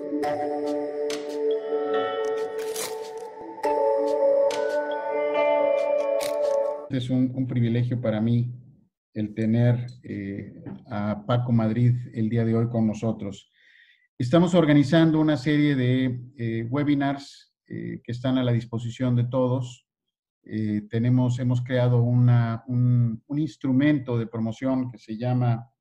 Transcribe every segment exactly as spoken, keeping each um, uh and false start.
Es un, un privilegio para mí el tener eh, a Paco Madrid el día de hoy con nosotros. Estamos organizando una serie de eh, webinars eh, que están a la disposición de todos. Eh, tenemos, hemos creado una, un, un instrumento de promoción que se llama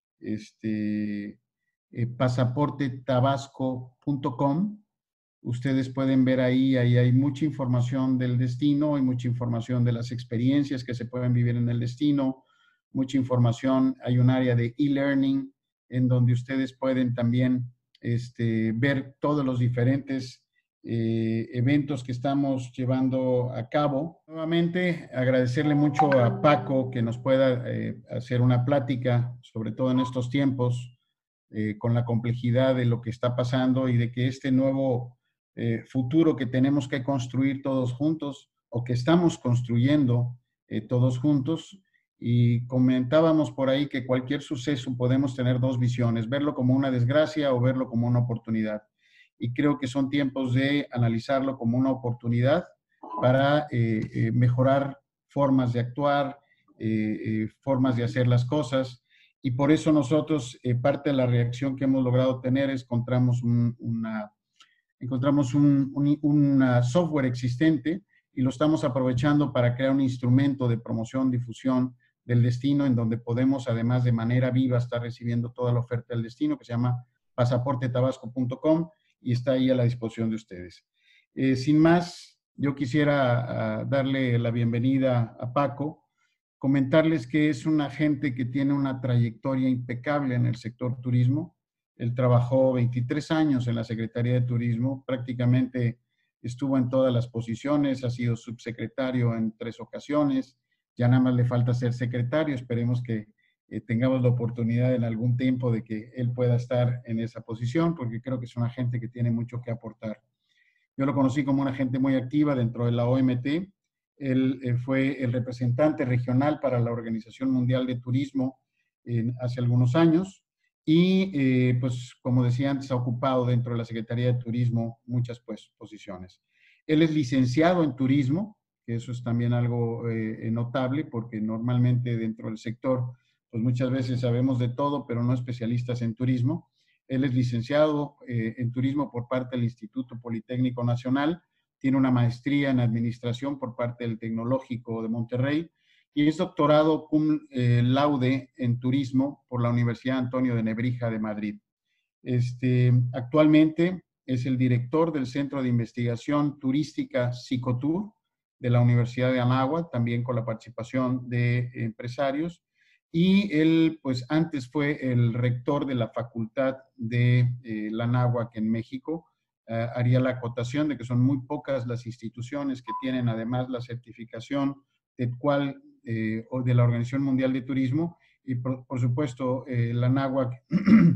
este, eh, pasaporte tabasco punto com. Ustedes pueden ver ahí, ahí hay mucha información del destino, hay mucha información de las experiencias que se pueden vivir en el destino, mucha información, hay un área de e-learning en donde ustedes pueden también este, ver todos los diferentes eh, eventos que estamos llevando a cabo. Nuevamente, agradecerle mucho a Paco que nos pueda eh, hacer una plática, sobre todo en estos tiempos, eh, con la complejidad de lo que está pasando y de que este nuevo Eh, futuro que tenemos que construir todos juntos o que estamos construyendo eh, todos juntos. Y comentábamos por ahí que cualquier suceso podemos tener dos visiones, verlo como una desgracia o verlo como una oportunidad. Y creo que son tiempos de analizarlo como una oportunidad para eh, eh, mejorar formas de actuar, eh, eh, formas de hacer las cosas. Y por eso nosotros, eh, parte de la reacción que hemos logrado tener es encontramos un, una encontramos un, un, un software existente y lo estamos aprovechando para crear un instrumento de promoción, difusión del destino, en donde podemos, además de manera viva, estar recibiendo toda la oferta del destino, que se llama pasaporte tabasco punto com y está ahí a la disposición de ustedes. Eh, sin más, yo quisiera uh, darle la bienvenida a Paco, comentarles que es una gente que tiene una trayectoria impecable en el sector turismo. Él trabajó veintitrés años en la Secretaría de Turismo, prácticamente estuvo en todas las posiciones, ha sido subsecretario en tres ocasiones, ya nada más le falta ser secretario, esperemos que eh, tengamos la oportunidad en algún tiempo de que él pueda estar en esa posición, porque creo que es una gente que tiene mucho que aportar. Yo lo conocí como una gente muy activa dentro de la O M T, él eh, fue el representante regional para la Organización Mundial de Turismo eh, hace algunos años, y eh, pues como decía antes ha ocupado dentro de la Secretaría de Turismo muchas pues, posiciones. Él es licenciado en turismo, que eso es también algo eh, notable porque normalmente dentro del sector pues muchas veces sabemos de todo pero no especialistas en turismo. Él es licenciado eh, en turismo por parte del Instituto Politécnico Nacional, tiene una maestría en administración por parte del Tecnológico de Monterrey y es doctorado cum eh, laude en turismo por la Universidad Antonio de Nebrija de Madrid. Este, actualmente es el director del Centro de Investigación Turística Psicotur de la Universidad de Anáhuac, también con la participación de empresarios. Y él, pues antes fue el rector de la Facultad de eh, la Anáhuac en México. Uh, haría la acotación de que son muy pocas las instituciones que tienen además la certificación de cual eh, o de la Organización Mundial de Turismo y por, por supuesto eh, la Anáhuac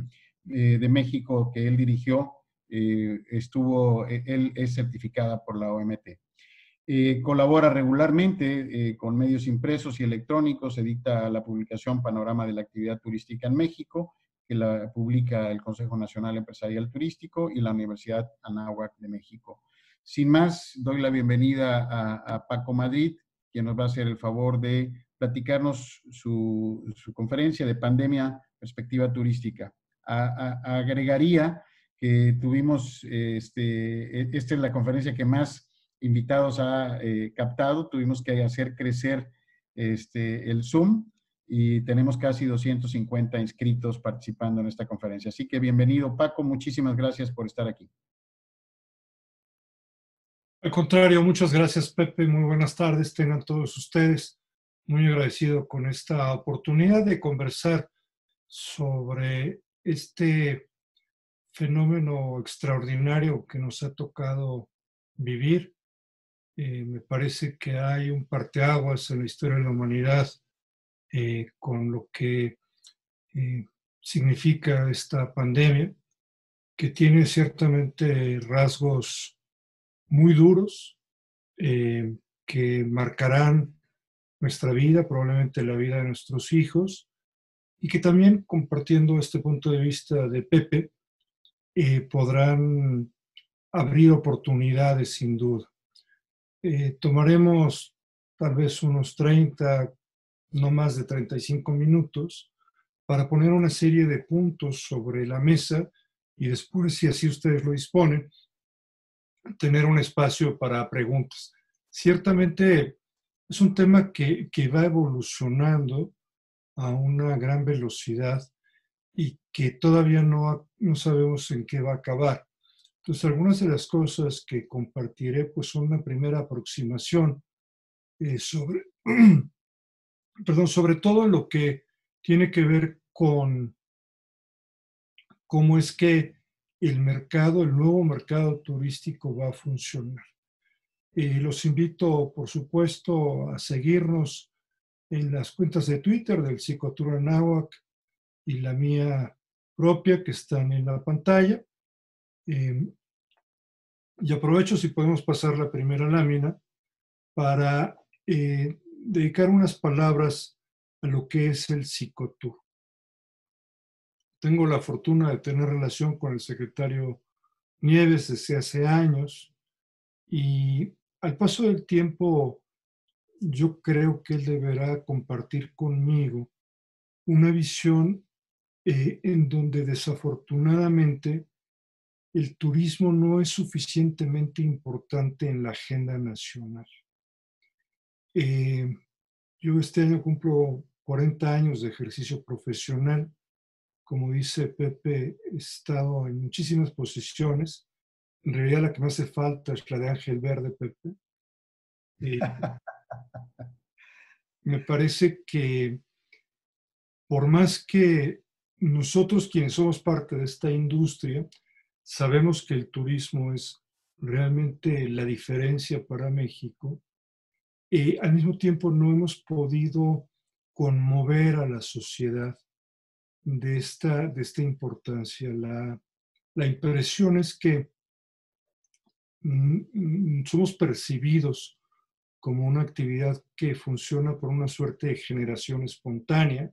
eh, de México que él dirigió eh, estuvo, eh, él es certificada por la O M T. Eh, colabora regularmente eh, con medios impresos y electrónicos, edita la publicación Panorama de la Actividad Turística en México, que la publica el Consejo Nacional Empresarial Turístico y la Universidad Anáhuac de México. Sin más, doy la bienvenida a, a Paco Madrid, quien nos va a hacer el favor de platicarnos su, su conferencia de Pandemia, Perspectiva Turística. A, a, agregaría que tuvimos, este, esta es la conferencia que más invitados ha eh, captado, tuvimos que hacer crecer este, el Zoom y tenemos casi doscientos cincuenta inscritos participando en esta conferencia. Así que bienvenido, Paco, muchísimas gracias por estar aquí. Al contrario, muchas gracias, Pepe, muy buenas tardes, tengan todos ustedes. Muy agradecido con esta oportunidad de conversar sobre este fenómeno extraordinario que nos ha tocado vivir. Eh, me parece que hay un parteaguas en la historia de la humanidad eh, con lo que eh, significa esta pandemia, que tiene ciertamente rasgos muy duros eh, que marcarán nuestra vida, probablemente la vida de nuestros hijos, y que también, compartiendo este punto de vista de Pepe, eh, podrán abrir oportunidades sin duda. Eh, tomaremos tal vez unos treinta, no más de treinta y cinco minutos para poner una serie de puntos sobre la mesa y después, si así ustedes lo disponen, tener un espacio para preguntas. Ciertamente es un tema que, que va evolucionando a una gran velocidad y que todavía no, no sabemos en qué va a acabar. Entonces, algunas de las cosas que compartiré pues, son una primera aproximación eh, sobre, perdón, sobre todo lo que tiene que ver con cómo es que el mercado, el nuevo mercado turístico va a funcionar. Eh, los invito, por supuesto, a seguirnos en las cuentas de Twitter del Cictour Anáhuac y la mía propia que están en la pantalla. Eh, y aprovecho si podemos pasar la primera lámina para eh, dedicar unas palabras a lo que es el Cictour. Tengo la fortuna de tener relación con el secretario Nieves desde hace años y al paso del tiempo yo creo que él deberá compartir conmigo una visión eh, en donde desafortunadamente el turismo no es suficientemente importante en la agenda nacional. Eh, yo este año cumplo cuarenta años de ejercicio profesional. Como dice Pepe, he estado en muchísimas posiciones. En realidad la que me hace falta es la de Ángel Verde, Pepe. Eh, me parece que por más que nosotros quienes somos parte de esta industria, sabemos que el turismo es realmente la diferencia para México, eh, al mismo tiempo no hemos podido conmover a la sociedad de esta, de esta importancia. La, la impresión es que mm, somos percibidos como una actividad que funciona por una suerte de generación espontánea.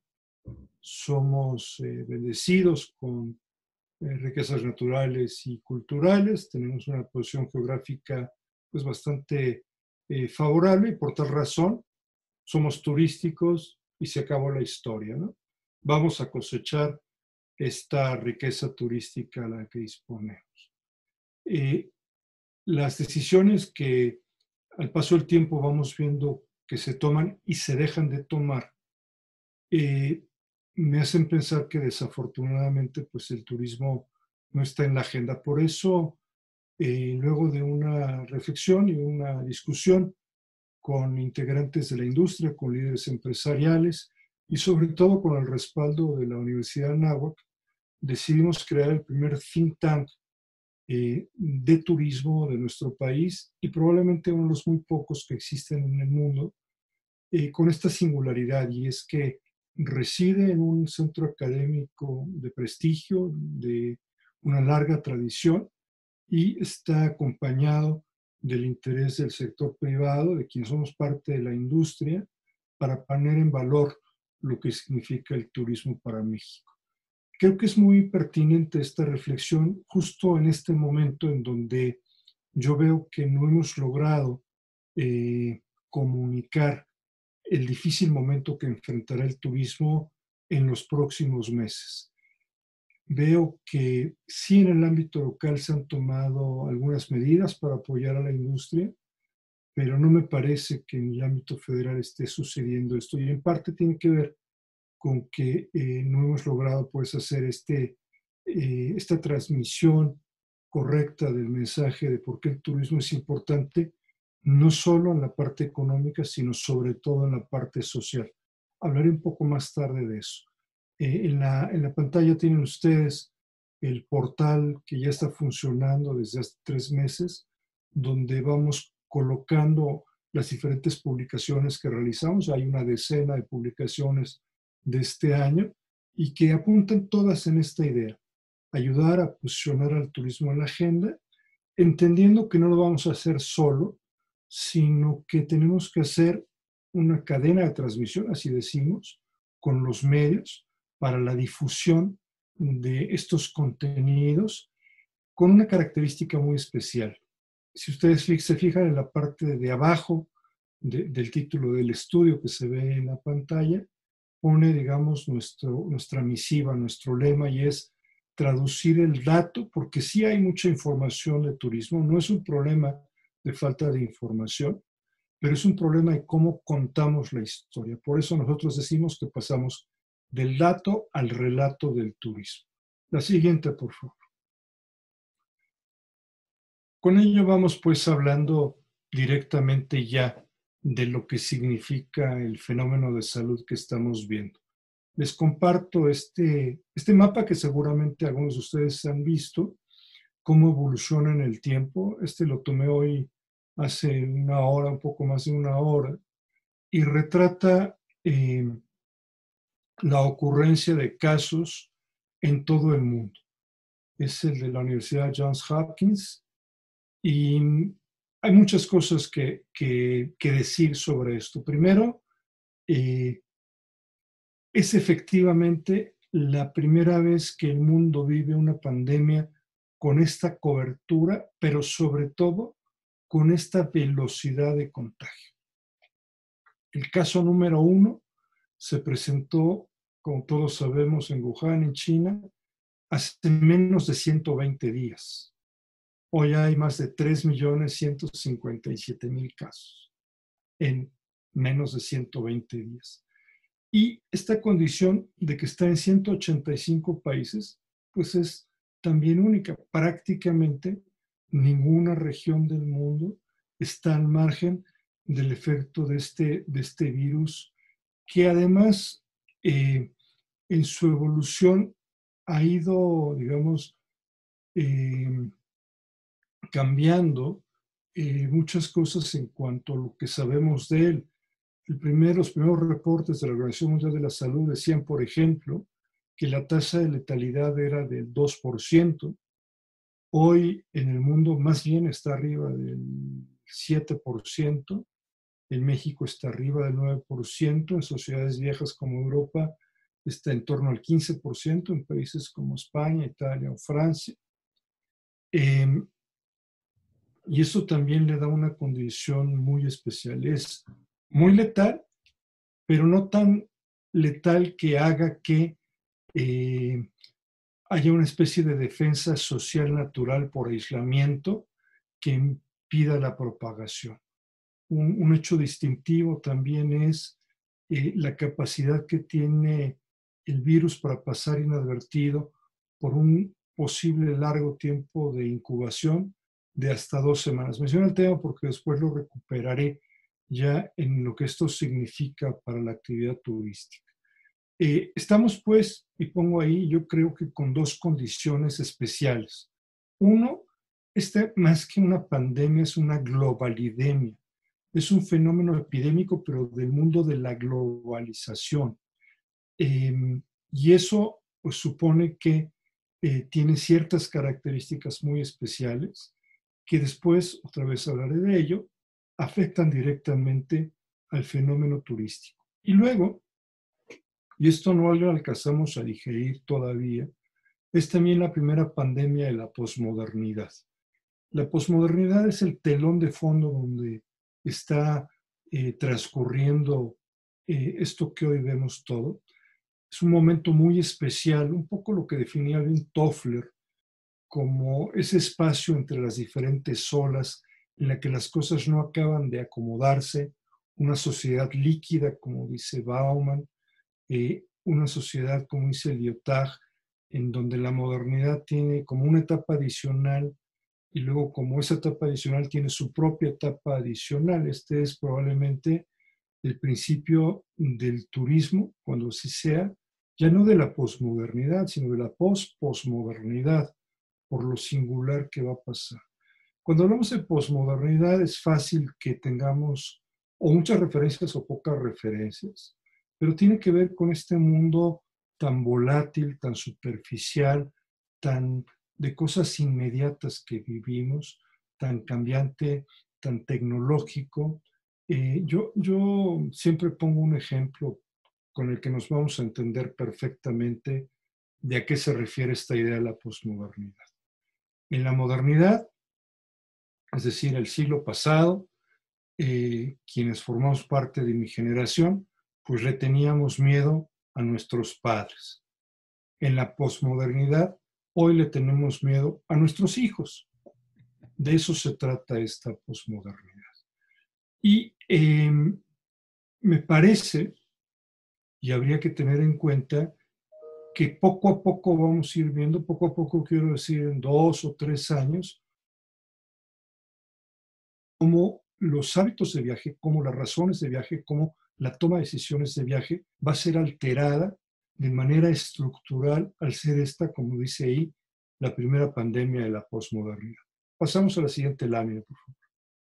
Somos eh, bendecidos con eh, riquezas naturales y culturales, tenemos una posición geográfica pues bastante eh, favorable y por tal razón somos turísticos y se acabó la historia, ¿no? Vamos a cosechar esta riqueza turística a la que disponemos. Eh, las decisiones que al paso del tiempo vamos viendo que se toman y se dejan de tomar, eh, me hacen pensar que desafortunadamente pues el turismo no está en la agenda. Por eso, eh, luego de una reflexión y una discusión con integrantes de la industria, con líderes empresariales y sobre todo con el respaldo de la Universidad de Anáhuac, decidimos crear el primer think tank eh, de turismo de nuestro país y probablemente uno de los muy pocos que existen en el mundo, eh, con esta singularidad, y es que reside en un centro académico de prestigio, de una larga tradición, y está acompañado del interés del sector privado, de quien somos parte de la industria, para poner en valor lo que significa el turismo para México. Creo que es muy pertinente esta reflexión justo en este momento en donde yo veo que no hemos logrado eh, comunicar el difícil momento que enfrentará el turismo en los próximos meses. Veo que sí en el ámbito local se han tomado algunas medidas para apoyar a la industria, pero no me parece que en el ámbito federal esté sucediendo esto. Y en parte tiene que ver con que eh, no hemos logrado pues, hacer este, eh, esta transmisión correcta del mensaje de por qué el turismo es importante, no solo en la parte económica, sino sobre todo en la parte social. Hablaré un poco más tarde de eso. Eh, en, la, en la pantalla tienen ustedes el portal que ya está funcionando desde hace tres meses, donde vamos colocando las diferentes publicaciones que realizamos. Hay una decena de publicaciones de este año y que apuntan todas en esta idea: ayudar a posicionar al turismo en la agenda, entendiendo que no lo vamos a hacer solo, sino que tenemos que hacer una cadena de transmisión, así decimos, con los medios para la difusión de estos contenidos con una característica muy especial. Si ustedes se fijan en la parte de abajo de, del título del estudio que se ve en la pantalla, pone, digamos, nuestro, nuestra misiva, nuestro lema, y es traducir el dato, porque sí hay mucha información de turismo, no es un problema de falta de información, pero es un problema de cómo contamos la historia. Por eso nosotros decimos que pasamos del dato al relato del turismo. La siguiente, por favor. Con ello vamos pues hablando directamente ya de lo que significa el fenómeno de salud que estamos viendo. Les comparto este, este mapa que seguramente algunos de ustedes han visto, cómo evoluciona en el tiempo. Este lo tomé hoy hace una hora, un poco más de una hora, y retrata eh, la ocurrencia de casos en todo el mundo. Es el de la Universidad Johns Hopkins y hay muchas cosas que, que, que decir sobre esto. Primero, eh, es efectivamente la primera vez que el mundo vive una pandemia con esta cobertura, pero sobre todo con esta velocidad de contagio. El caso número uno se presentó, como todos sabemos, en Wuhan, en China, hace menos de ciento veinte días. Hoy hay más de tres millones ciento cincuenta y siete mil casos en menos de ciento veinte días. Y esta condición de que está en ciento ochenta y cinco países, pues es también única. Prácticamente ninguna región del mundo está al margen del efecto de este, de este virus, que además eh, en su evolución ha ido, digamos, eh, cambiando eh, muchas cosas en cuanto a lo que sabemos de él. El primer, los primeros reportes de la Organización Mundial de la Salud decían, por ejemplo, que la tasa de letalidad era del dos por ciento. Hoy en el mundo más bien está arriba del siete por ciento. En México está arriba del nueve por ciento. En sociedades viejas como Europa está en torno al quince por ciento. En países como España, Italia o Francia. Eh, y eso también le da una condición muy especial. Es muy letal, pero no tan letal que haga que eh, haya una especie de defensa social natural por aislamiento que impida la propagación. Un, un hecho distintivo también es eh, la capacidad que tiene el virus para pasar inadvertido por un posible largo tiempo de incubación de hasta dos semanas. Menciono el tema porque después lo recuperaré ya en lo que esto significa para la actividad turística. Eh, estamos pues, y pongo ahí, yo creo que con dos condiciones especiales. Uno, este más que una pandemia es una globalidemia. Es un fenómeno epidémico, pero del mundo de la globalización. Eh, y eso pues, supone que eh, tiene ciertas características muy especiales que después, otra vez hablaré de ello, afectan directamente al fenómeno turístico. Y luego, y esto no lo alcanzamos a digerir todavía, es también la primera pandemia de la posmodernidad. La posmodernidad es el telón de fondo donde está eh, transcurriendo eh, esto que hoy vemos todo. Es un momento muy especial, un poco lo que definía Alvin Toffler como ese espacio entre las diferentes olas en la que las cosas no acaban de acomodarse, una sociedad líquida, como dice Bauman, eh, una sociedad, como dice Lyotard, en donde la modernidad tiene como una etapa adicional y luego como esa etapa adicional tiene su propia etapa adicional. Este es probablemente el principio del turismo, cuando se sea, ya no de la posmodernidad, sino de la post-posmodernidad, por lo singular que va a pasar. Cuando hablamos de posmodernidad es fácil que tengamos o muchas referencias o pocas referencias, pero tiene que ver con este mundo tan volátil, tan superficial, tan de cosas inmediatas que vivimos, tan cambiante, tan tecnológico. Eh, yo, yo siempre pongo un ejemplo con el que nos vamos a entender perfectamente de a qué se refiere esta idea de la posmodernidad. En la modernidad, es decir, el siglo pasado, eh, quienes formamos parte de mi generación, pues le teníamos miedo a nuestros padres. En la posmodernidad, hoy le tenemos miedo a nuestros hijos. De eso se trata esta posmodernidad. Y eh, me parece, y habría que tener en cuenta, que poco a poco vamos a ir viendo, poco a poco quiero decir en dos o tres años, cómo los hábitos de viaje, cómo las razones de viaje, cómo la toma de decisiones de viaje va a ser alterada de manera estructural al ser esta, como dice ahí, la primera pandemia de la posmodernidad. Pasamos a la siguiente lámina, por favor.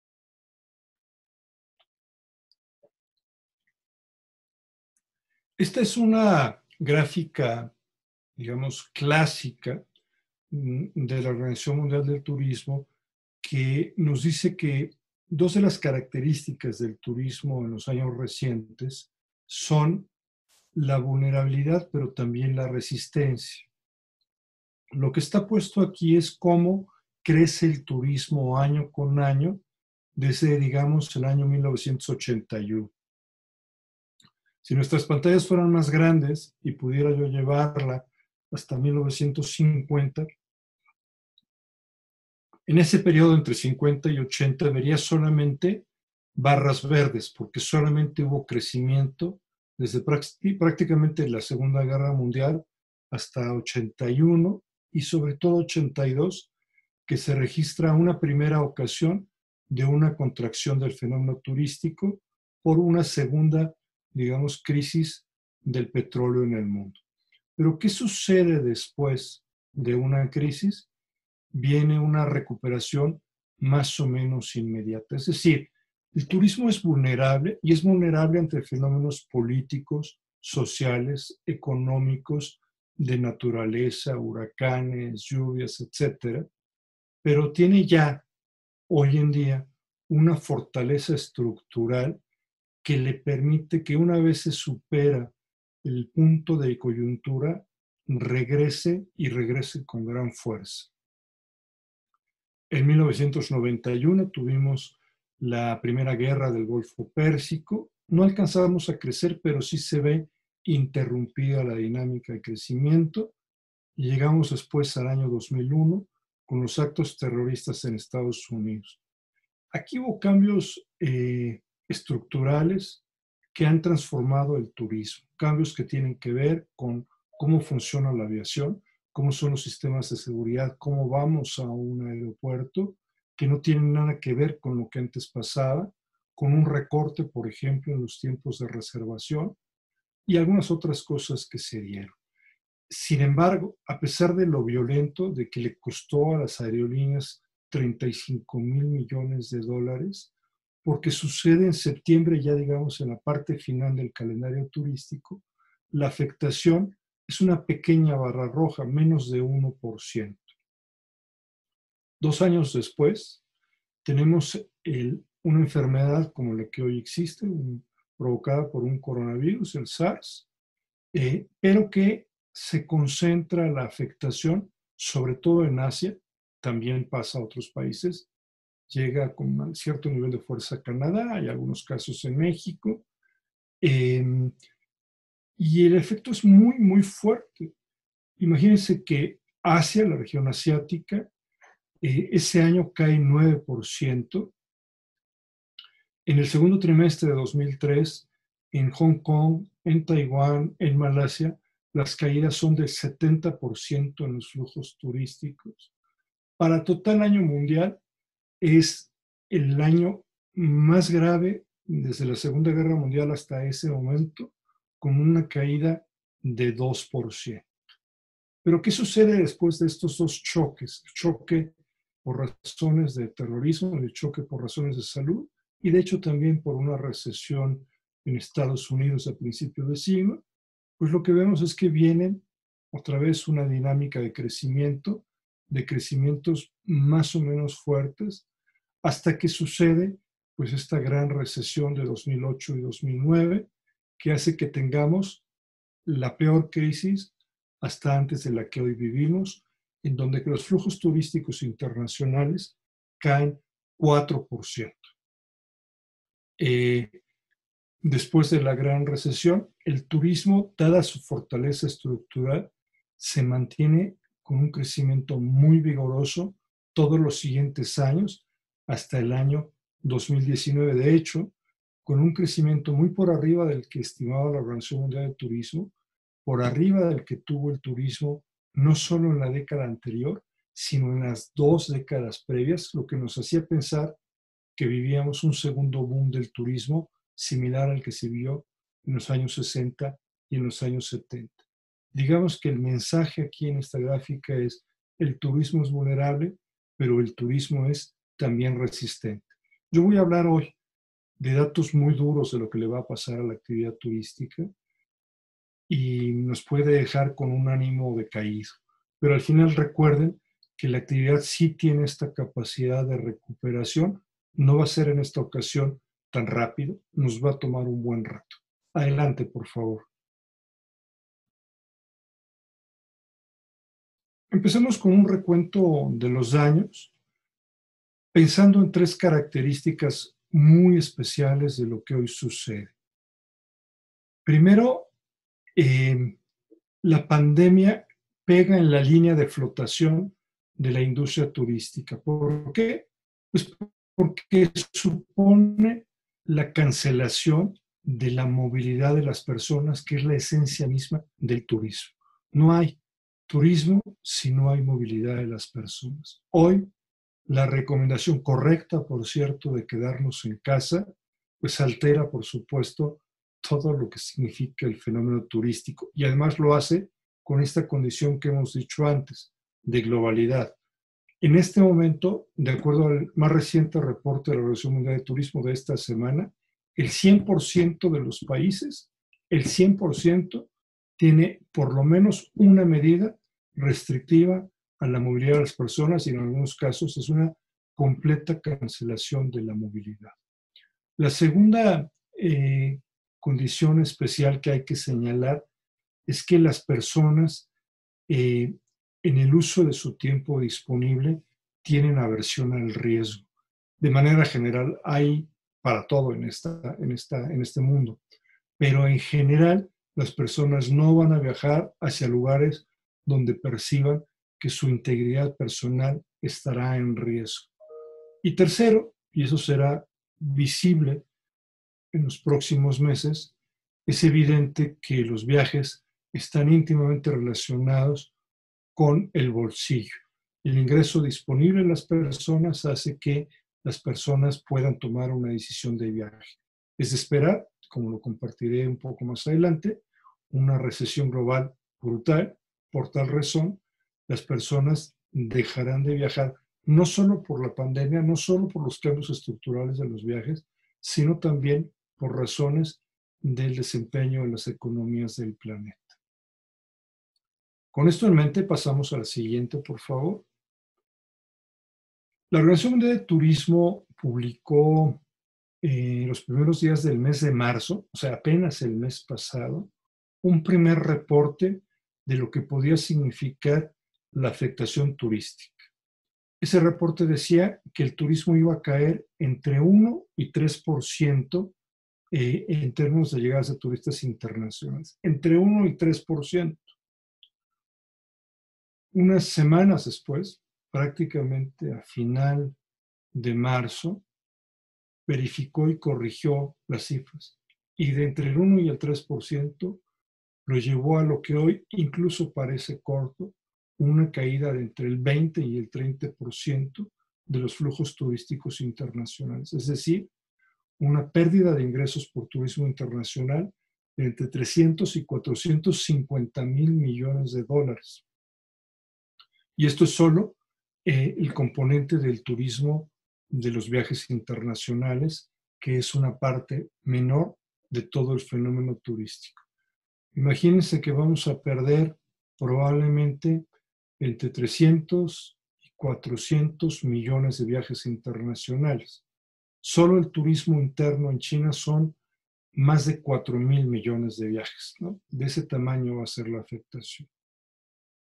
Esta es una gráfica, digamos, clásica de la Organización Mundial del Turismo que nos dice que dos de las características del turismo en los años recientes son la vulnerabilidad, pero también la resistencia. Lo que está puesto aquí es cómo crece el turismo año con año desde, digamos, el año mil novecientos ochenta y uno. Si nuestras pantallas fueran más grandes y pudiera yo llevarla hasta mil novecientos cincuenta, en ese periodo entre cincuenta y ochenta vería solamente barras verdes, porque solamente hubo crecimiento desde prácticamente la Segunda Guerra Mundial hasta ochenta y uno y sobre todo ochenta y dos, que se registra una primera ocasión de una contracción del fenómeno turístico por una segunda, digamos, crisis del petróleo en el mundo. Pero ¿qué sucede después de una crisis? Viene una recuperación más o menos inmediata. Es decir, el turismo es vulnerable y es vulnerable ante fenómenos políticos, sociales, económicos, de naturaleza, huracanes, lluvias, etcétera, pero tiene ya hoy en día una fortaleza estructural que le permite que una vez se supera el punto de coyuntura, regrese y regrese con gran fuerza. En mil novecientos noventa y uno tuvimos la primera guerra del Golfo Pérsico. No alcanzamos a crecer, pero sí se ve interrumpida la dinámica de crecimiento. Y llegamos después al año dos mil uno con los actos terroristas en Estados Unidos. Aquí hubo cambios eh, estructurales que han transformado el turismo, cambios que tienen que ver con cómo funciona la aviación, cómo son los sistemas de seguridad, cómo vamos a un aeropuerto, que no tienen nada que ver con lo que antes pasaba, con un recorte, por ejemplo, en los tiempos de reservación y algunas otras cosas que se dieron. Sin embargo, a pesar de lo violento, de que le costó a las aerolíneas treinta y cinco mil millones de dólares, porque sucede en septiembre, ya digamos en la parte final del calendario turístico, la afectación es una pequeña barra roja, menos de uno por ciento. Dos años después, tenemos el, una enfermedad como la que hoy existe, un, provocada por un coronavirus, el SARS, eh, pero que se concentra la afectación, sobre todo en Asia, también pasa a otros países, llega con un cierto nivel de fuerza a Canadá, hay algunos casos en México, eh, y el efecto es muy, muy fuerte. Imagínense que Asia, la región asiática, eh, ese año cae nueve por ciento. En el segundo trimestre de dos mil tres, en Hong Kong, en Taiwán, en Malasia, las caídas son del setenta por ciento en los flujos turísticos. Para total año mundial, es el año más grave desde la Segunda Guerra Mundial hasta ese momento, con una caída de dos por ciento. Pero ¿qué sucede después de estos dos choques? El choque por razones de terrorismo, el choque por razones de salud y de hecho también por una recesión en Estados Unidos a principios de siglo. Pues lo que vemos es que vienen otra vez una dinámica de crecimiento, de crecimientos más o menos fuertes, hasta que sucede pues esta gran recesión de dos mil ocho y dos mil nueve, que hace que tengamos la peor crisis hasta antes de la que hoy vivimos en donde los flujos turísticos internacionales caen cuatro por ciento. Eh, después de la gran recesión, el turismo, dada su fortaleza estructural, se mantiene con un crecimiento muy vigoroso todos los siguientes años hasta el año dos mil diecinueve. De hecho, con un crecimiento muy por arriba del que estimaba la Organización Mundial del Turismo, por arriba del que tuvo el turismo no solo en la década anterior, sino en las dos décadas previas, lo que nos hacía pensar que vivíamos un segundo boom del turismo similar al que se vio en los años sesenta y en los años setenta. Digamos que el mensaje aquí en esta gráfica es: el turismo es vulnerable, pero el turismo es también resistente. Yo voy a hablar hoy de datos muy duros de lo que le va a pasar a la actividad turística y nos puede dejar con un ánimo decaído. Pero al final recuerden que la actividad sí tiene esta capacidad de recuperación. No va a ser en esta ocasión tan rápido, nos va a tomar un buen rato. Adelante, por favor. Empecemos con un recuento de los daños, pensando en tres características muy especiales de lo que hoy sucede. Primero, eh, la pandemia pega en la línea de flotación de la industria turística. ¿Por qué? Pues porque supone la cancelación de la movilidad de las personas, que es la esencia misma del turismo. No hay turismo si no hay movilidad de las personas. Hoy, la recomendación correcta, por cierto, de quedarnos en casa, pues altera, por supuesto, todo lo que significa el fenómeno turístico. Y además lo hace con esta condición que hemos dicho antes, de globalidad. En este momento, de acuerdo al más reciente reporte de la Organización Mundial de Turismo de esta semana, el cien por ciento de los países, el cien por ciento tiene por lo menos una medida restrictiva a la movilidad de las personas, y en algunos casos es una completa cancelación de la movilidad. La segunda eh, condición especial que hay que señalar es que las personas eh, en el uso de su tiempo disponible tienen aversión al riesgo. De manera general hay para todo en, esta, en, esta, en este mundo, pero en general las personas no van a viajar hacia lugares donde perciban que su integridad personal estará en riesgo. Y tercero, y eso será visible en los próximos meses, es evidente que los viajes están íntimamente relacionados con el bolsillo. El ingreso disponible de las personas hace que las personas puedan tomar una decisión de viaje. Es de esperar, como lo compartiré un poco más adelante, una recesión global brutal. Por tal razón, las personas dejarán de viajar, no solo por la pandemia, no solo por los cambios estructurales de los viajes, sino también por razones del desempeño de las economías del planeta. Con esto en mente, pasamos a la siguiente, por favor. La Organización Mundial de Turismo publicó eh, los primeros días del mes de marzo, o sea, apenas el mes pasado, un primer reporte de lo que podía significar la afectación turística. Ese reporte decía que el turismo iba a caer entre uno y tres por ciento eh, en términos de llegadas de turistas internacionales. Entre uno y tres por ciento. Unas semanas después, prácticamente a final de marzo, verificó y corrigió las cifras. Y de entre el uno y el tres por ciento lo llevó a lo que hoy incluso parece corto, una caída de entre el veinte y el treinta por ciento de los flujos turísticos internacionales. Es decir, una pérdida de ingresos por turismo internacional de entre trescientos y cuatrocientos cincuenta mil millones de dólares. Y esto es solo eh, el componente del turismo de los viajes internacionales, que es una parte menor de todo el fenómeno turístico. Imagínense que vamos a perder probablemente entre trescientos y cuatrocientos millones de viajes internacionales. Solo el turismo interno en China son más de cuatro mil millones de viajes, ¿no? De ese tamaño va a ser la afectación.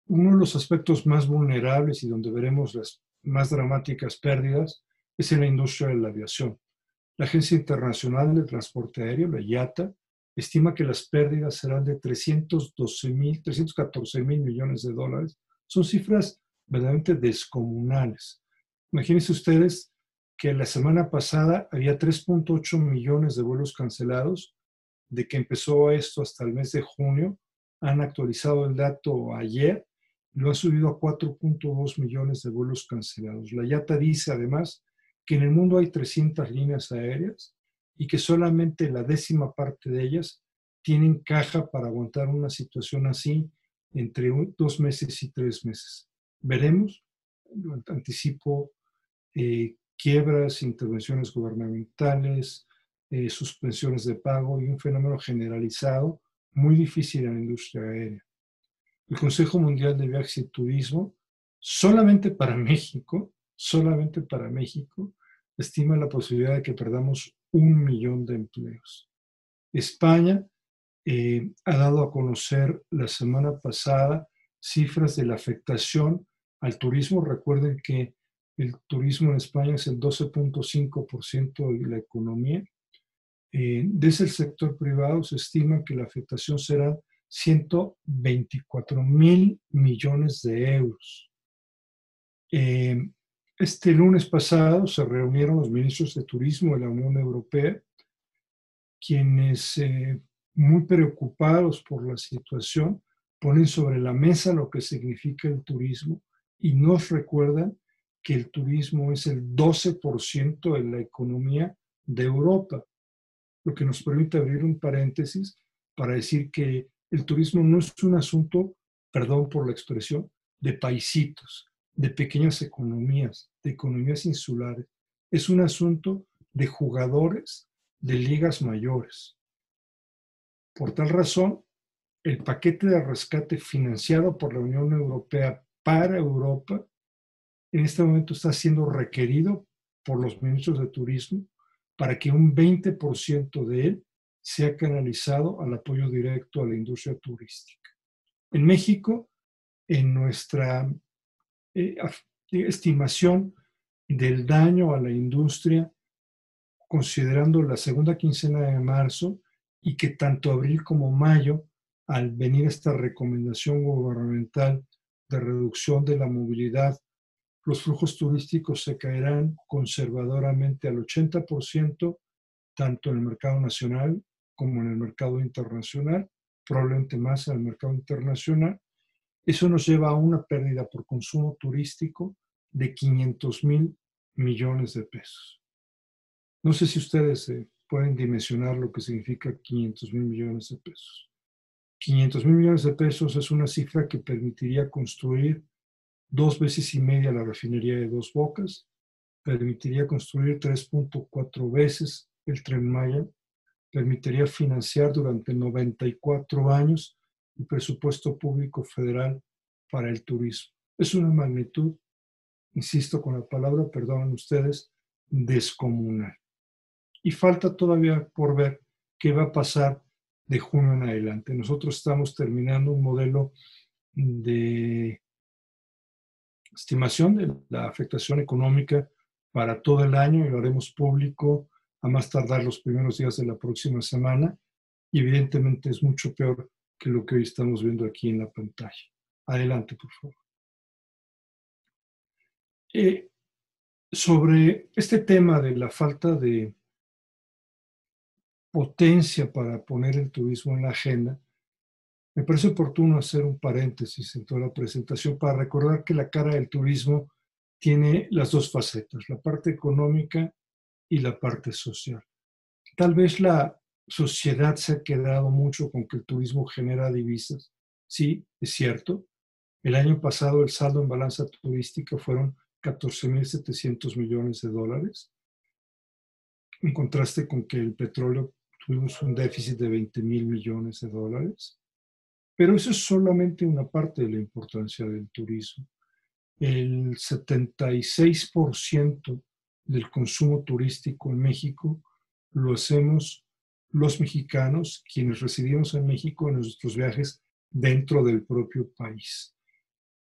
Uno de los aspectos más vulnerables y donde veremos las más dramáticas pérdidas es en la industria de la aviación. La Agencia Internacional de Transporte Aéreo, la I A T A, estima que las pérdidas serán de trescientos doce mil, trescientos catorce mil millones de dólares. Son cifras verdaderamente descomunales. Imagínense ustedes que la semana pasada había tres punto ocho millones de vuelos cancelados. De que empezó esto hasta el mes de junio, han actualizado el dato ayer, lo han subido a cuatro punto dos millones de vuelos cancelados. La I A T A dice además que en el mundo hay trescientas líneas aéreas y que solamente la décima parte de ellas tienen caja para aguantar una situación así entre dos meses y tres meses. Veremos, lo anticipo, eh, quiebras, intervenciones gubernamentales, eh, suspensiones de pago y un fenómeno generalizado muy difícil en la industria aérea. El Consejo Mundial de Viajes y Turismo, solamente para México, solamente para México, estima la posibilidad de que perdamos un millón de empleos. España eh, ha dado a conocer la semana pasada cifras de la afectación al turismo. Recuerden que el turismo en España es el doce punto cinco por ciento de la economía. Eh, desde el sector privado se estima que la afectación será ciento veinticuatro mil millones de euros. Eh, este lunes pasado se reunieron los ministros de turismo de la Unión Europea, quienes eh, muy preocupados por la situación ponen sobre la mesa lo que significa el turismo y nos recuerdan que el turismo es el doce por ciento de la economía de Europa, lo que nos permite abrir un paréntesis para decir que el turismo no es un asunto, perdón por la expresión, de paisitos, de pequeñas economías, de economías insulares. Es un asunto de jugadores de ligas mayores. Por tal razón, el paquete de rescate financiado por la Unión Europea para Europa en este momento está siendo requerido por los ministros de turismo para que un veinte por ciento de él sea canalizado al apoyo directo a la industria turística. En México, en nuestra eh, estimación del daño a la industria, considerando la segunda quincena de marzo y que tanto abril como mayo, al venir esta recomendación gubernamental de reducción de la movilidad, los flujos turísticos se caerán conservadoramente al ochenta por ciento, tanto en el mercado nacional como en el mercado internacional, probablemente más en el mercado internacional. Eso nos lleva a una pérdida por consumo turístico de quinientos mil millones de pesos. No sé si ustedes eh, pueden dimensionar lo que significa quinientos mil millones de pesos. quinientos mil millones de pesos es una cifra que permitiría construir dos veces y media la refinería de Dos Bocas, permitiría construir tres punto cuatro veces el Tren Maya, permitiría financiar durante noventa y cuatro años el presupuesto público federal para el turismo. Es una magnitud, insisto con la palabra, perdonen ustedes, descomunal. Y falta todavía por ver qué va a pasar de junio en adelante. Nosotros estamos terminando un modelo de estimación de la afectación económica para todo el año y lo haremos público a más tardar los primeros días de la próxima semana. Y evidentemente es mucho peor que lo que hoy estamos viendo aquí en la pantalla. Adelante, por favor. Eh, sobre este tema de la falta de potencia para poner el turismo en la agenda, me parece oportuno hacer un paréntesis en toda la presentación para recordar que la cara del turismo tiene las dos facetas, la parte económica y la parte social. Tal vez la sociedad se ha quedado mucho con que el turismo genera divisas. Sí, es cierto. El año pasado el saldo en balanza turística fueron catorce mil setecientos millones de dólares, en contraste con que el petróleo tuvimos un déficit de veinte mil millones de dólares. Pero eso es solamente una parte de la importancia del turismo. El setenta y seis por ciento del consumo turístico en México lo hacemos los mexicanos, quienes residimos en México en nuestros viajes dentro del propio país.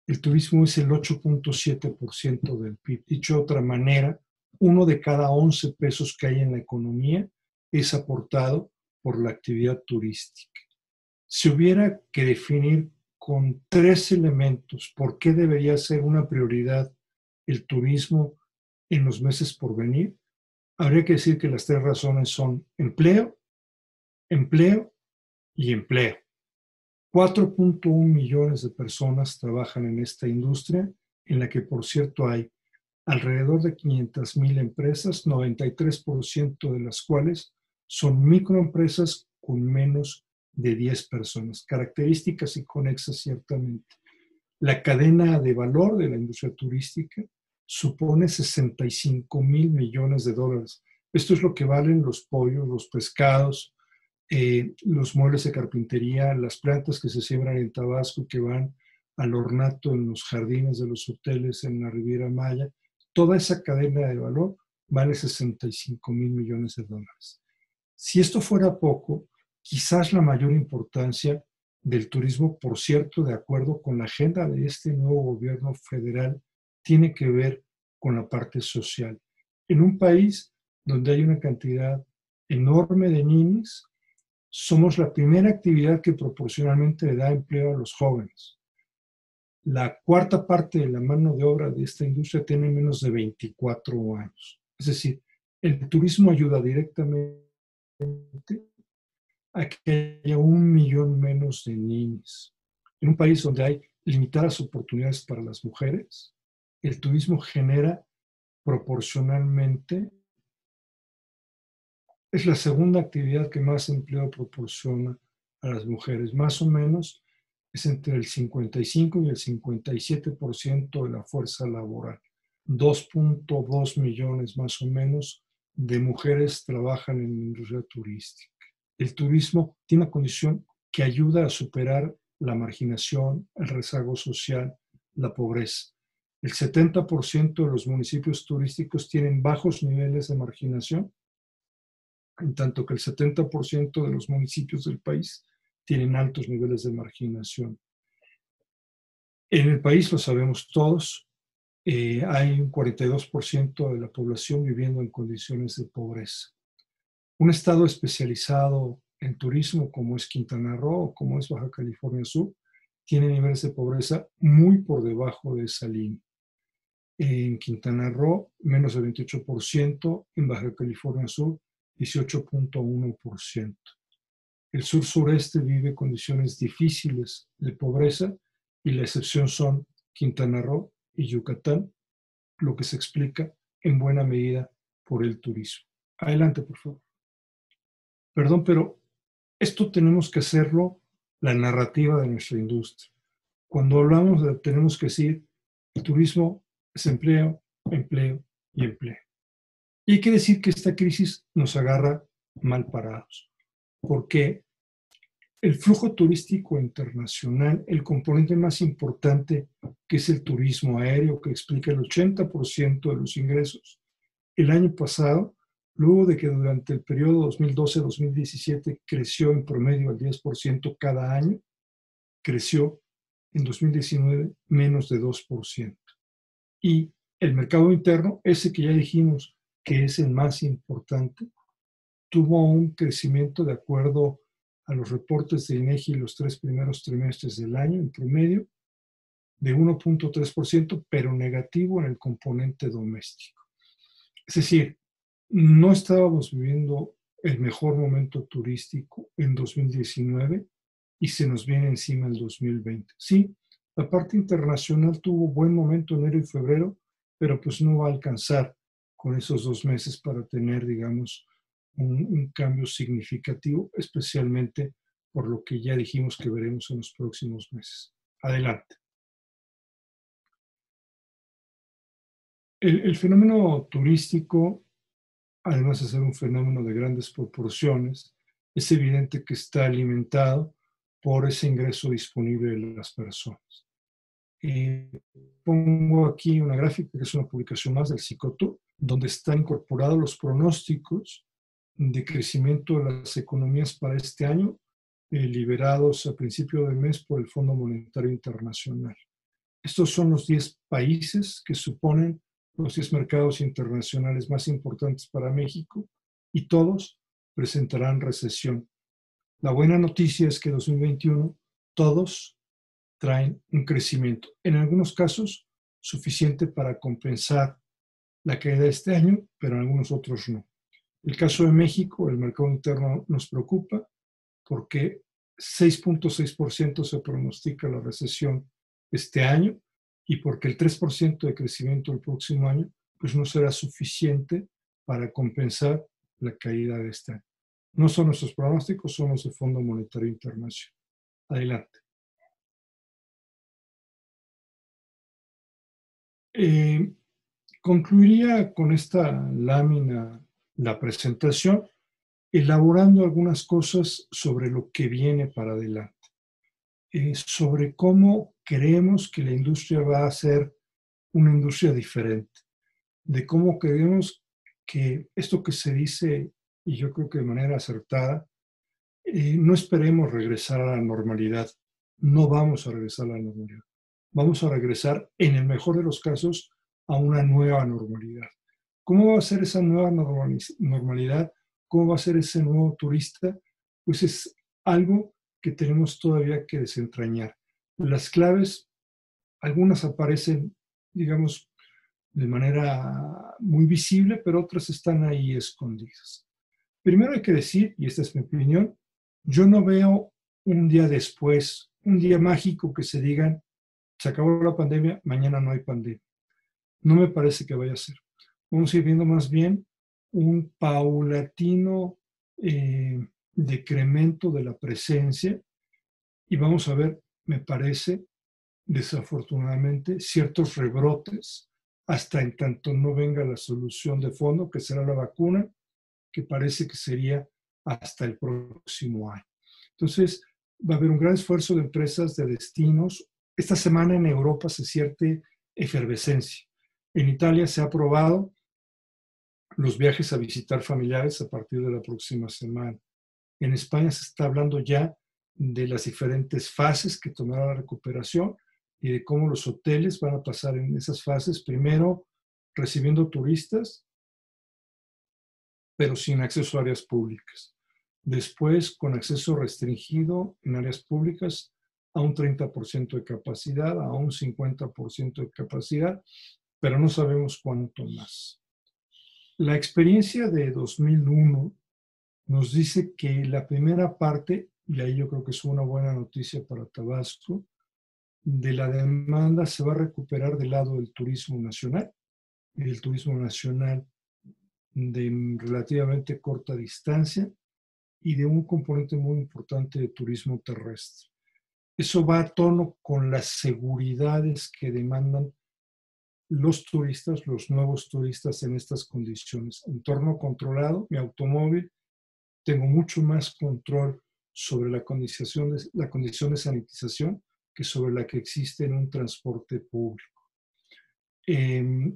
El turismo es el ocho punto siete por ciento del P I B. Dicho de otra manera, uno de cada once pesos que hay en la economía es aportado por la actividad turística. Si hubiera que definir con tres elementos por qué debería ser una prioridad el turismo en los meses por venir, habría que decir que las tres razones son empleo, empleo y empleo. cuatro punto uno millones de personas trabajan en esta industria, en la que, por cierto, hay alrededor de quinientas mil empresas, noventa y tres por ciento de las cuales son microempresas con menos de diez personas. Características inconexas, ciertamente. La cadena de valor de la industria turística supone sesenta y cinco mil millones de dólares. Esto es lo que valen los pollos, los pescados, eh, los muebles de carpintería, las plantas que se siembran en Tabasco y que van al ornato en los jardines de los hoteles en la Riviera Maya. Toda esa cadena de valor vale sesenta y cinco mil millones de dólares. Si esto fuera poco, quizás la mayor importancia del turismo, por cierto, de acuerdo con la agenda de este nuevo gobierno federal, tiene que ver con la parte social. En un país donde hay una cantidad enorme de ninis, somos la primera actividad que proporcionalmente le da empleo a los jóvenes. La cuarta parte de la mano de obra de esta industria tiene menos de veinticuatro años. Es decir, el turismo ayuda directamente a que haya un millón menos de niños. En un país donde hay limitadas oportunidades para las mujeres, el turismo genera proporcionalmente, es la segunda actividad que más empleo proporciona a las mujeres. Más o menos es entre el cincuenta y cinco y el cincuenta y siete por ciento de la fuerza laboral. dos punto dos millones más o menos de mujeres trabajan en la industria turística. El turismo tiene una condición que ayuda a superar la marginación, el rezago social, la pobreza. El setenta por ciento de los municipios turísticos tienen bajos niveles de marginación, en tanto que el setenta por ciento de los municipios del país tienen altos niveles de marginación. En el país, lo sabemos todos, eh, hay un cuarenta y dos por ciento de la población viviendo en condiciones de pobreza. Un estado especializado en turismo como es Quintana Roo o como es Baja California Sur tiene niveles de pobreza muy por debajo de esa línea. En Quintana Roo, menos del veintiocho por ciento, en Baja California Sur, dieciocho punto uno por ciento. El sur-sureste vive condiciones difíciles de pobreza y la excepción son Quintana Roo y Yucatán, lo que se explica en buena medida por el turismo. Adelante, por favor. Perdón, pero esto tenemos que hacerlo la narrativa de nuestra industria. Cuando hablamos de, tenemos que decir, el turismo es empleo, empleo y empleo. Y hay que decir que esta crisis nos agarra mal parados, porque el flujo turístico internacional, el componente más importante, que es el turismo aéreo, que explica el ochenta por ciento de los ingresos, el año pasado, luego de que durante el periodo dos mil doce a dos mil diecisiete creció en promedio al diez por ciento cada año, creció en dos mil diecinueve menos de dos por ciento. Y el mercado interno, ese que ya dijimos que es el más importante, tuvo un crecimiento de acuerdo a los reportes de INEGI los tres primeros trimestres del año, en promedio, de uno punto tres por ciento, pero negativo en el componente doméstico. Es decir, no estábamos viviendo el mejor momento turístico en dos mil diecinueve y se nos viene encima el dos mil veinte. Sí, la parte internacional tuvo buen momento enero y febrero, pero pues no va a alcanzar con esos dos meses para tener, digamos, un, un cambio significativo, especialmente por lo que ya dijimos que veremos en los próximos meses. Adelante. El, el fenómeno turístico, además de ser un fenómeno de grandes proporciones, es evidente que está alimentado por ese ingreso disponible de las personas. Eh, pongo aquí una gráfica que es una publicación más del Cicotur, donde están incorporados los pronósticos de crecimiento de las economías para este año, eh, liberados a principio del mes por el Fondo Monetario Internacional. Estos son los diez países que suponen los diez mercados internacionales más importantes para México y todos presentarán recesión. La buena noticia es que dos mil veintiuno todos traen un crecimiento, en algunos casos suficiente para compensar la caída de este año, pero en algunos otros no. El caso de México, el mercado interno nos preocupa porque seis punto seis por ciento se pronostica la recesión este año y porque el tres por ciento de crecimiento el próximo año pues no será suficiente para compensar la caída de este año. No son nuestros pronósticos, son los del Fondo Monetario Internacional. Adelante. Eh, concluiría con esta lámina la presentación elaborando algunas cosas sobre lo que viene para adelante, eh, sobre cómo creemos que la industria va a ser una industria diferente, de cómo creemos que esto que se dice, y yo creo que de manera acertada, eh, no esperemos regresar a la normalidad, no vamos a regresar a la normalidad, vamos a regresar en el mejor de los casos a una nueva normalidad. ¿Cómo va a ser esa nueva normalidad? ¿Cómo va a ser ese nuevo turista? Pues es algo que tenemos todavía que desentrañar. Las claves, algunas aparecen, digamos, de manera muy visible, pero otras están ahí escondidas. Primero hay que decir, y esta es mi opinión, yo no veo un día después, un día mágico que se digan, se acabó la pandemia, mañana no hay pandemia. No me parece que vaya a ser. Vamos a ir viendo más bien un paulatino eh, decremento de la presencia y vamos a ver, me parece, desafortunadamente, ciertos rebrotes hasta en tanto no venga la solución de fondo, que será la vacuna, que parece que sería hasta el próximo año. Entonces, va a haber un gran esfuerzo de empresas, de destinos. Esta semana en Europa se siente efervescencia. En Italia se ha aprobado los viajes a visitar familiares a partir de la próxima semana. En España se está hablando ya de las diferentes fases que tomará la recuperación y de cómo los hoteles van a pasar en esas fases, primero recibiendo turistas, pero sin acceso a áreas públicas. Después, con acceso restringido en áreas públicas a un treinta por ciento de capacidad, a un cincuenta por ciento de capacidad, pero no sabemos cuánto más. La experiencia de dos mil uno nos dice que la primera parte, y ahí yo creo que es una buena noticia para Tabasco, de la demanda se va a recuperar del lado del turismo nacional, y del turismo nacional de relativamente corta distancia y de un componente muy importante de turismo terrestre. Eso va a tono con las seguridades que demandan los turistas, los nuevos turistas en estas condiciones. Entorno controlado, mi automóvil, tengo mucho más control sobre la condición de, la condición de sanitización que sobre la que existe en un transporte público. Eh,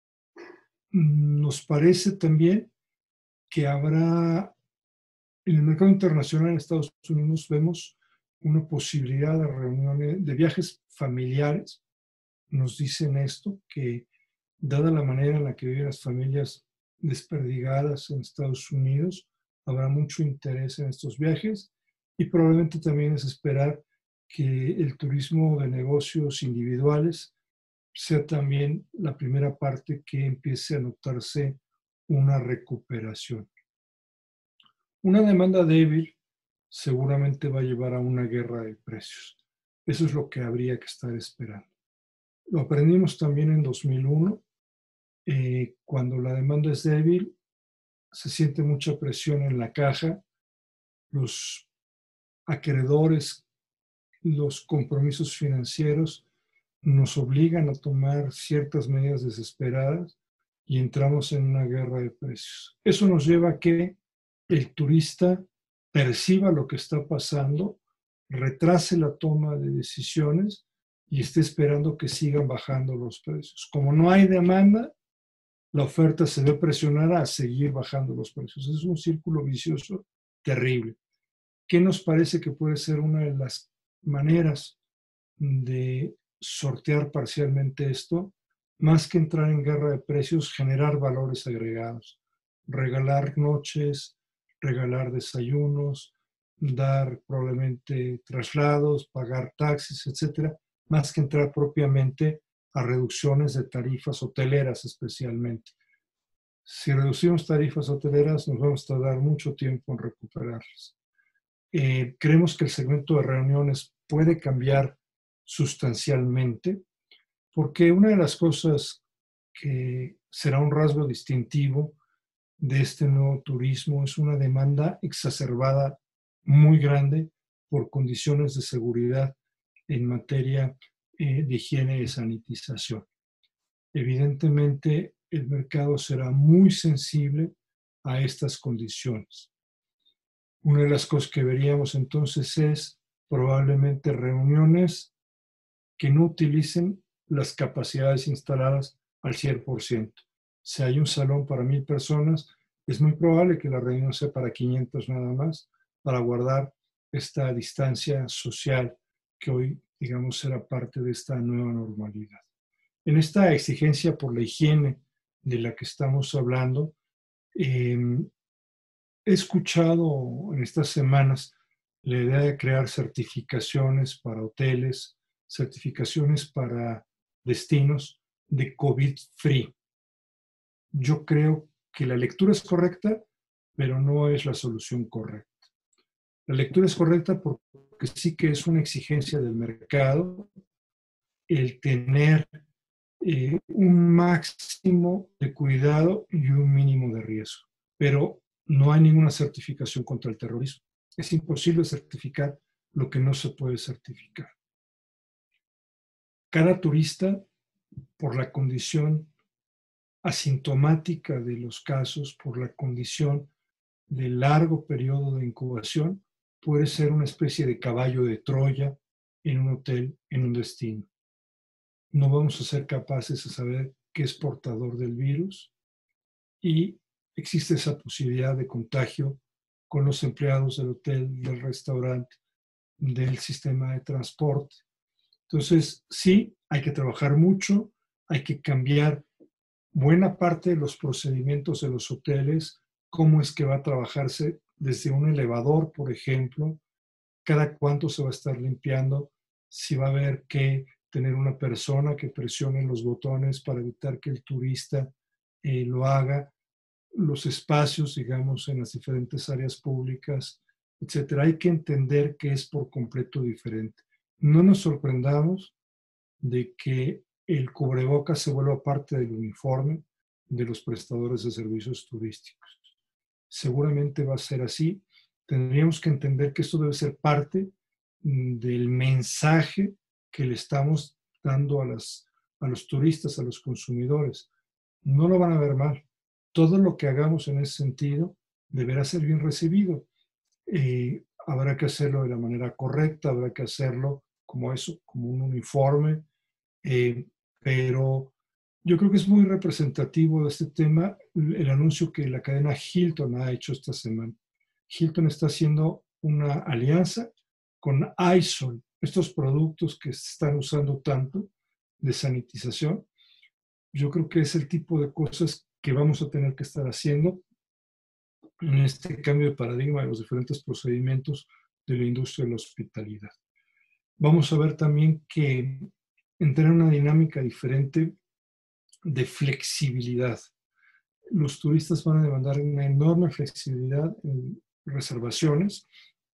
nos parece también que habrá, en el mercado internacional en Estados Unidos vemos una posibilidad de reuniones, de viajes familiares. Nos dicen esto, que dada la manera en la que viven las familias desperdigadas en Estados Unidos, habrá mucho interés en estos viajes y probablemente también es esperar que el turismo de negocios individuales sea también la primera parte que empiece a notarse una recuperación. Una demanda débil seguramente va a llevar a una guerra de precios. Eso es lo que habría que estar esperando. Lo aprendimos también en dos mil uno, eh, cuando la demanda es débil, se siente mucha presión en la caja, los acreedores, los compromisos financieros nos obligan a tomar ciertas medidas desesperadas y entramos en una guerra de precios. Eso nos lleva a que el turista perciba lo que está pasando, retrase la toma de decisiones y esté esperando que sigan bajando los precios. Como no hay demanda, la oferta se ve presionada a seguir bajando los precios. Es un círculo vicioso terrible. ¿Qué nos parece que puede ser una de las maneras de sortear parcialmente esto, más que entrar en guerra de precios, generar valores agregados, regalar noches, regalar desayunos, dar probablemente traslados, pagar taxis, etcétera, más que entrar propiamente a reducciones de tarifas hoteleras especialmente. Si reducimos tarifas hoteleras, nos vamos a tardar mucho tiempo en recuperarlas. Eh, creemos que el segmento de reuniones puede cambiar sustancialmente, porque una de las cosas que será un rasgo distintivo de este nuevo turismo es una demanda exacerbada muy grande por condiciones de seguridad en materia eh, de higiene y sanitización. Evidentemente, el mercado será muy sensible a estas condiciones. Una de las cosas que veríamos entonces es probablemente reuniones que no utilicen las capacidades instaladas al cien por ciento. Si hay un salón para mil personas, es muy probable que la reunión sea para quinientos nada más, para guardar esta distancia social que hoy, digamos, será parte de esta nueva normalidad. En esta exigencia por la higiene de la que estamos hablando, eh, he escuchado en estas semanas la idea de crear certificaciones para hoteles, certificaciones para destinos de COVID-free. Yo creo que la lectura es correcta, pero no es la solución correcta. La lectura es correcta porque sí que es una exigencia del mercado el tener eh, un máximo de cuidado y un mínimo de riesgo. Pero no hay ninguna certificación contra el terrorismo. Es imposible certificar lo que no se puede certificar. Cada turista, por la condición asintomática de los casos, por la condición de largo periodo de incubación, puede ser una especie de caballo de Troya en un hotel, en un destino. No vamos a ser capaces de saber qué es portador del virus y existe esa posibilidad de contagio con los empleados del hotel, del restaurante, del sistema de transporte. Entonces, sí, hay que trabajar mucho, hay que cambiar buena parte de los procedimientos de los hoteles, cómo es que va a trabajarse desde un elevador, por ejemplo, cada cuánto se va a estar limpiando, si va a haber que tener una persona que presione los botones para evitar que el turista eh, lo haga, los espacios, digamos, en las diferentes áreas públicas, etcétera. Hay que entender que es por completo diferente. No nos sorprendamos de que el cubrebocas se vuelva parte del uniforme de los prestadores de servicios turísticos. Seguramente va a ser así. Tendríamos que entender que esto debe ser parte del mensaje que le estamos dando a, las, a los turistas, a los consumidores. No lo van a ver mal. Todo lo que hagamos en ese sentido deberá ser bien recibido. Eh, habrá que hacerlo de la manera correcta, habrá que hacerlo como eso, como un uniforme, eh, pero yo creo que es muy representativo de este tema el anuncio que la cadena Hilton ha hecho esta semana. Hilton está haciendo una alianza con iSol, estos productos que se están usando tanto de sanitización. Yo creo que es el tipo de cosas que vamos a tener que estar haciendo en este cambio de paradigma de los diferentes procedimientos de la industria de la hospitalidad. Vamos a ver también que entra en una dinámica diferente de flexibilidad. Los turistas van a demandar una enorme flexibilidad en reservaciones,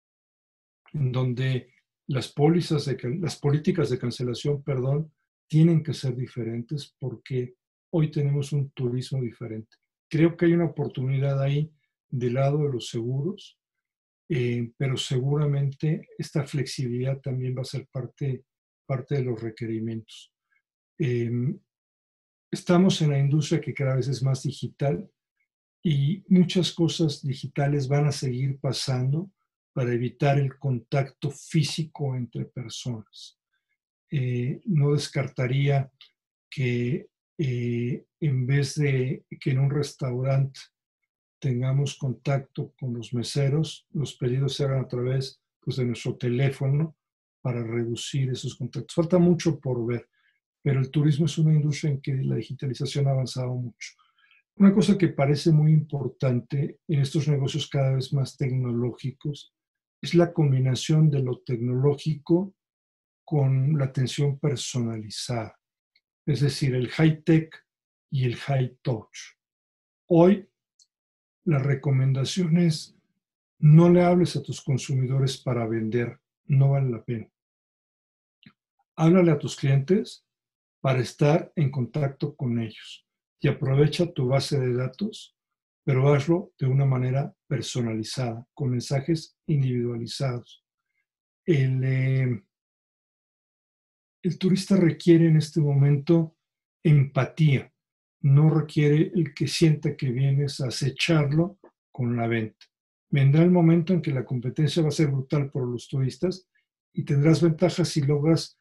en donde las pólizas de, las políticas de cancelación, perdón, tienen que ser diferentes porque hoy tenemos un turismo diferente. Creo que hay una oportunidad ahí del lado de los seguros, eh, pero seguramente esta flexibilidad también va a ser parte, parte de los requerimientos. Eh, estamos en la industria que cada vez es más digital y muchas cosas digitales van a seguir pasando para evitar el contacto físico entre personas. Eh, no descartaría que eh, en vez de que en un restaurante tengamos contacto con los meseros, los pedidos se hagan a través pues, de nuestro teléfono para reducir esos contactos. Falta mucho por ver, pero el turismo es una industria en que la digitalización ha avanzado mucho. Una cosa que parece muy importante en estos negocios cada vez más tecnológicos es la combinación de lo tecnológico con la atención personalizada, es decir, el high-tech y el high-touch. Hoy, la recomendación es: no le hables a tus consumidores para vender, no vale la pena. Háblale a tus clientes para estar en contacto con ellos y aprovecha tu base de datos, pero hazlo de una manera personalizada, con mensajes individualizados. El, eh, el turista requiere en este momento empatía, no requiere el que sienta que vienes a acecharlo con la venta. Vendrá el momento en que la competencia va a ser brutal por los turistas y tendrás ventajas si logras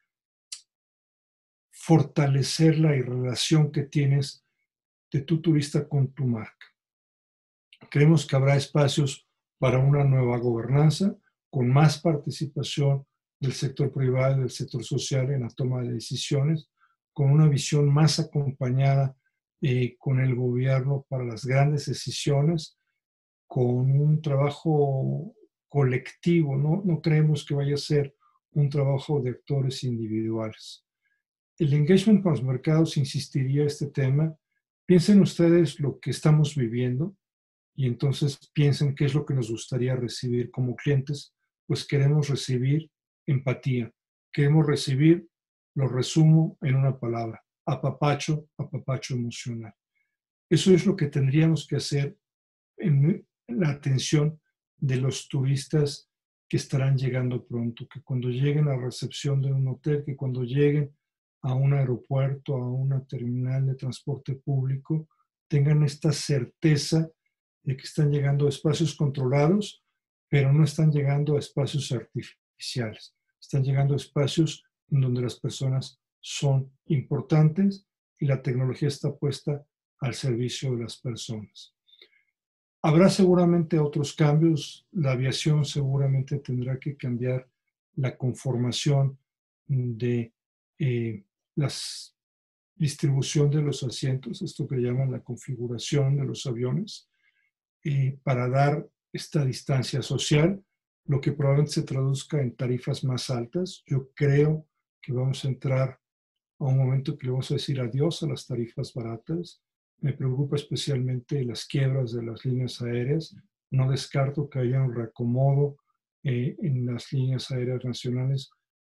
fortalecer la relación que tienes de tu turista con tu marca. Creemos que habrá espacios para una nueva gobernanza con más participación del sector privado y del sector social en la toma de decisiones, con una visión más acompañada eh, con el gobierno para las grandes decisiones, con un trabajo colectivo. No, no creemos que vaya a ser un trabajo de actores individuales. El engagement con los mercados insistiría este tema. Piensen ustedes lo que estamos viviendo y entonces piensen qué es lo que nos gustaría recibir como clientes. Pues queremos recibir empatía, queremos recibir, lo resumo en una palabra: apapacho, apapacho emocional. Eso es lo que tendríamos que hacer en la atención de los turistas que estarán llegando pronto, que cuando lleguen a recepción de un hotel, que cuando lleguen a un aeropuerto, a una terminal de transporte público, tengan esta certeza de que están llegando a espacios controlados, pero no están llegando a espacios artificiales. Están llegando a espacios en donde las personas son importantes y la tecnología está puesta al servicio de las personas. Habrá seguramente otros cambios. La aviación seguramente tendrá que cambiar la conformación de eh, la distribución de los asientos, esto que llaman la configuración de los aviones, eh, para dar esta distancia social, lo que probablemente se traduzca en tarifas más altas. Yo creo que vamos a entrar a un momento que le vamos a decir adiós a las tarifas baratas. Me preocupa especialmente las quiebras de las líneas aéreas. No descarto que haya un reacomodo eh, en las líneas aéreas nacionales.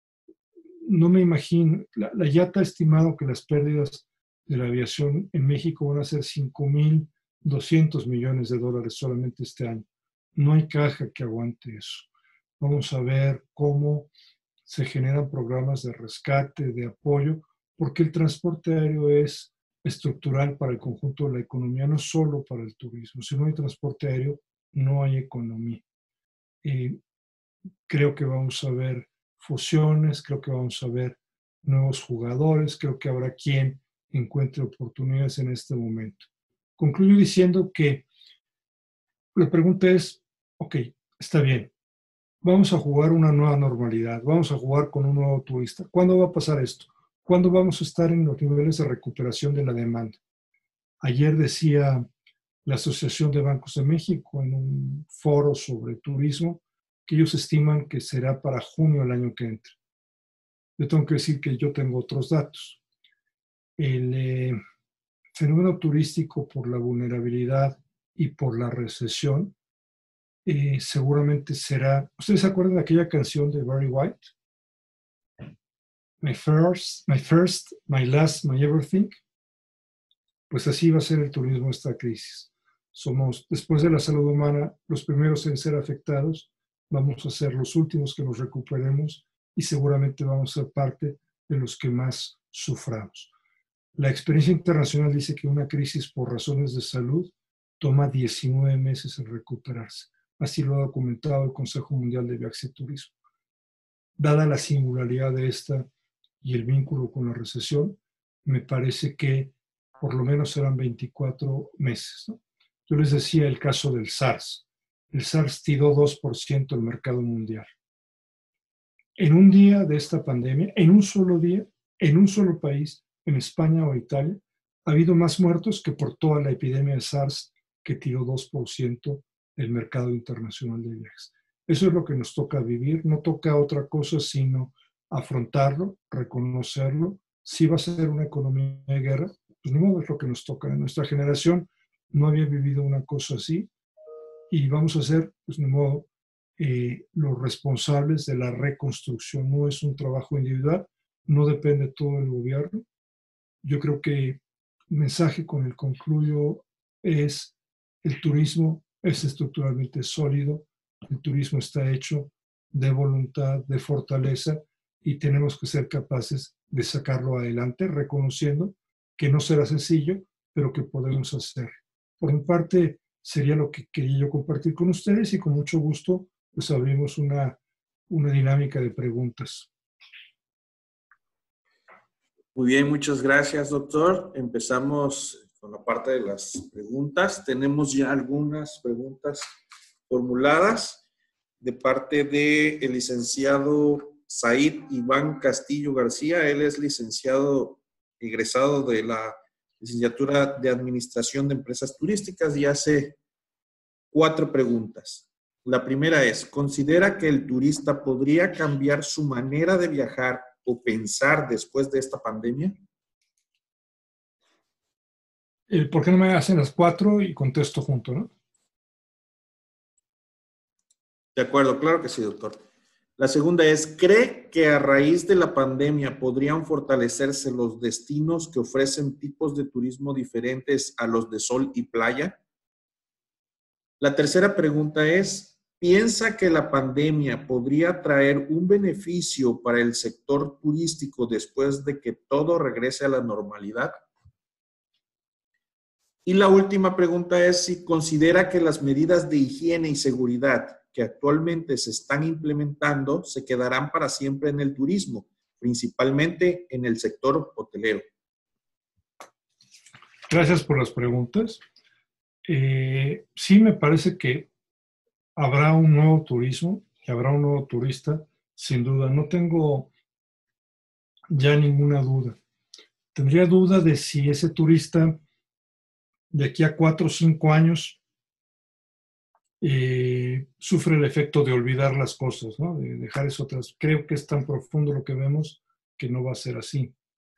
No me imagino, la, la I A T A ha estimado que las pérdidas de la aviación en México van a ser cinco mil doscientos millones de dólares solamente este año. No hay caja que aguante eso. Vamos a ver cómo se generan programas de rescate, de apoyo, porque el transporte aéreo es estructural para el conjunto de la economía, no solo para el turismo. Si no hay transporte aéreo, no hay economía. Eh, creo que vamos a ver fusiones, creo que vamos a ver nuevos jugadores, creo que habrá quien encuentre oportunidades en este momento. Concluyo diciendo que la pregunta es: ok, está bien, vamos a jugar una nueva normalidad, vamos a jugar con un nuevo turista. ¿Cuándo va a pasar esto? ¿Cuándo vamos a estar en los niveles de recuperación de la demanda? Ayer decía la Asociación de Bancos de México en un foro sobre turismo que ellos estiman que será para junio del año que entra. Yo tengo que decir que yo tengo otros datos. El eh, fenómeno turístico, por la vulnerabilidad y por la recesión, eh, seguramente será... ¿Ustedes se acuerdan de aquella canción de Barry White? My first, my first, my last, my everything. Pues así va a ser el turismo esta crisis. Somos, después de la salud humana, los primeros en ser afectados. Vamos a ser los últimos que nos recuperemos y seguramente vamos a ser parte de los que más suframos. La experiencia internacional dice que una crisis por razones de salud toma diecinueve meses en recuperarse. Así lo ha documentado el Consejo Mundial de Viajes y Turismo. Dada la singularidad de esta y el vínculo con la recesión, me parece que por lo menos serán veinticuatro meses, ¿no? Yo les decía el caso del SARS. El SARS tiró dos por ciento del mercado mundial. en un día de esta pandemia, en un solo día, en un solo país, en España o Italia, ha habido más muertos que por toda la epidemia de SARS que tiró dos por ciento del mercado internacional de viajes. Eso es lo que nos toca vivir, no toca otra cosa sino afrontarlo, reconocerlo. Si va a ser una economía de guerra, pues ni modo, es lo que nos toca. En nuestra generación no había vivido una cosa así y vamos a ser, pues ni modo, eh, los responsables de la reconstrucción. No es un trabajo individual, no depende todo del gobierno. Yo creo que el mensaje con el concluyo es: el turismo es estructuralmente sólido, el turismo está hecho de voluntad, de fortaleza, y tenemos que ser capaces de sacarlo adelante, reconociendo que no será sencillo, pero que podemos hacer. Por mi parte, sería lo que quería yo compartir con ustedes, y con mucho gusto pues abrimos una, una dinámica de preguntas. Muy bien, muchas gracias, doctor. Empezamos con la parte de las preguntas. Tenemos ya algunas preguntas formuladas de parte del licenciado Said Iván Castillo García. Él es licenciado egresado de la licenciatura de Administración de Empresas Turísticas y hace cuatro preguntas. La primera es: ¿considera que el turista podría cambiar su manera de viajar o pensar después de esta pandemia? Eh, ¿Por qué no me hacen las cuatro y contesto junto, no? De acuerdo, claro que sí, doctor. La segunda es: ¿cree que a raíz de la pandemia podrían fortalecerse los destinos que ofrecen tipos de turismo diferentes a los de sol y playa? La tercera pregunta es: ¿piensa que la pandemia podría traer un beneficio para el sector turístico después de que todo regrese a la normalidad? Y la última pregunta es si considera que las medidas de higiene y seguridad que actualmente se están implementando se quedarán para siempre en el turismo, principalmente en el sector hotelero. Gracias por las preguntas. Eh, sí, me parece que habrá un nuevo turismo y habrá un nuevo turista, sin duda. No tengo ya ninguna duda. Tendría duda de si ese turista de aquí a cuatro o cinco años eh, sufre el efecto de olvidar las cosas, ¿no? De dejar eso atrás. Creo que es tan profundo lo que vemos que no va a ser así.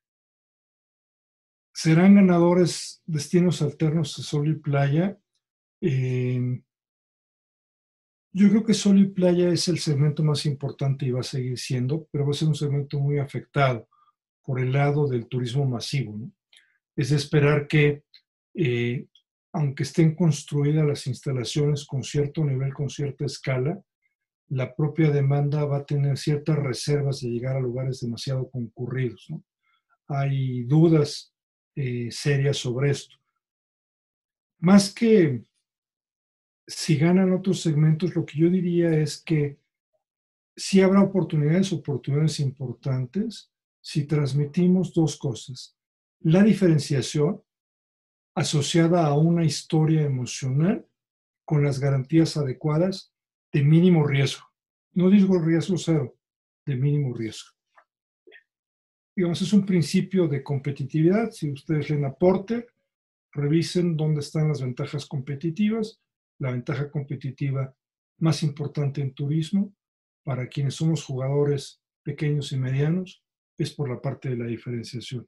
¿Serán ganadores destinos alternos de sol y playa? Eh, yo creo que sol y playa es el segmento más importante y va a seguir siendo, pero va a ser un segmento muy afectado por el lado del turismo masivo, ¿no? Es de esperar que, eh, aunque estén construidas las instalaciones con cierto nivel, con cierta escala, la propia demanda va a tener ciertas reservas de llegar a lugares demasiado concurridos, ¿no? Hay dudas eh, serias sobre esto. Más que si ganan otros segmentos, lo que yo diría es que sí habrá oportunidades, oportunidades importantes, si transmitimos dos cosas: la diferenciación asociada a una historia emocional con las garantías adecuadas de mínimo riesgo. No digo riesgo cero, de mínimo riesgo. Digamos, es un principio de competitividad. Si ustedes leen a Porter, revisen dónde están las ventajas competitivas. La ventaja competitiva más importante en turismo para quienes somos jugadores pequeños y medianos es por la parte de la diferenciación.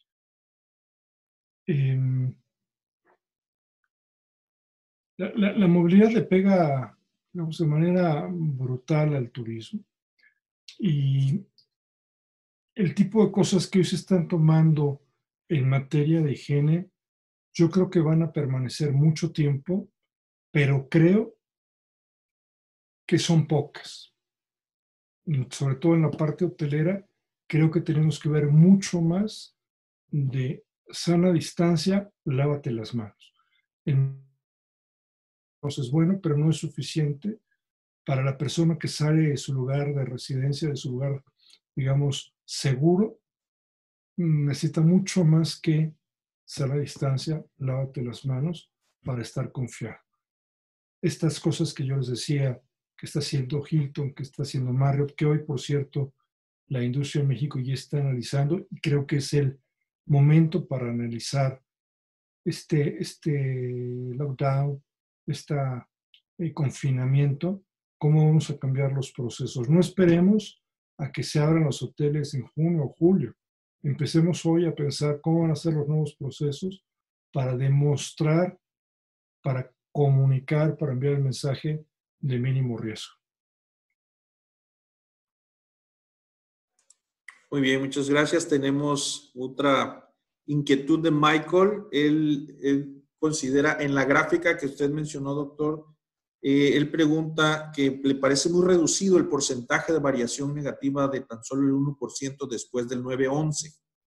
Eh, la, la, la movilidad le pega, digamos, de manera brutal al turismo, y el tipo de cosas que hoy se están tomando en materia de higiene, yo creo que van a permanecer mucho tiempo, pero creo que son pocas. Sobre todo en la parte hotelera, creo que tenemos que ver mucho más de sana distancia, lávate las manos. Entonces, es bueno, pero no es suficiente para la persona que sale de su lugar de residencia, de su lugar, digamos, seguro. Necesita mucho más que sana distancia, lávate las manos para estar confiado. Estas cosas que yo les decía que está haciendo Hilton, que está haciendo Marriott, que hoy, por cierto, la industria en México ya está analizando, y creo que es el momento para analizar este, este lockdown, este eh, confinamiento, cómo vamos a cambiar los procesos. No esperemos a que se abran los hoteles en junio o julio. Empecemos hoy a pensar cómo van a ser los nuevos procesos para demostrar, para comunicar, para enviar el mensaje de mínimo riesgo. Muy bien, muchas gracias. Tenemos otra inquietud de Michael. Él, él considera en la gráfica que usted mencionó, doctor, eh, él pregunta que le parece muy reducido el porcentaje de variación negativa de tan solo el uno por ciento después del nueve once.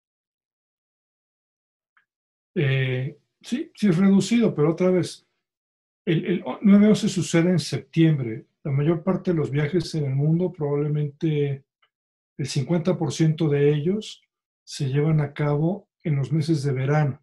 Eh, sí, sí es reducido, pero otra vez, el, el nueve once sucede en septiembre. La mayor parte de los viajes en el mundo, probablemente el cincuenta por ciento de ellos, se llevan a cabo en los meses de verano.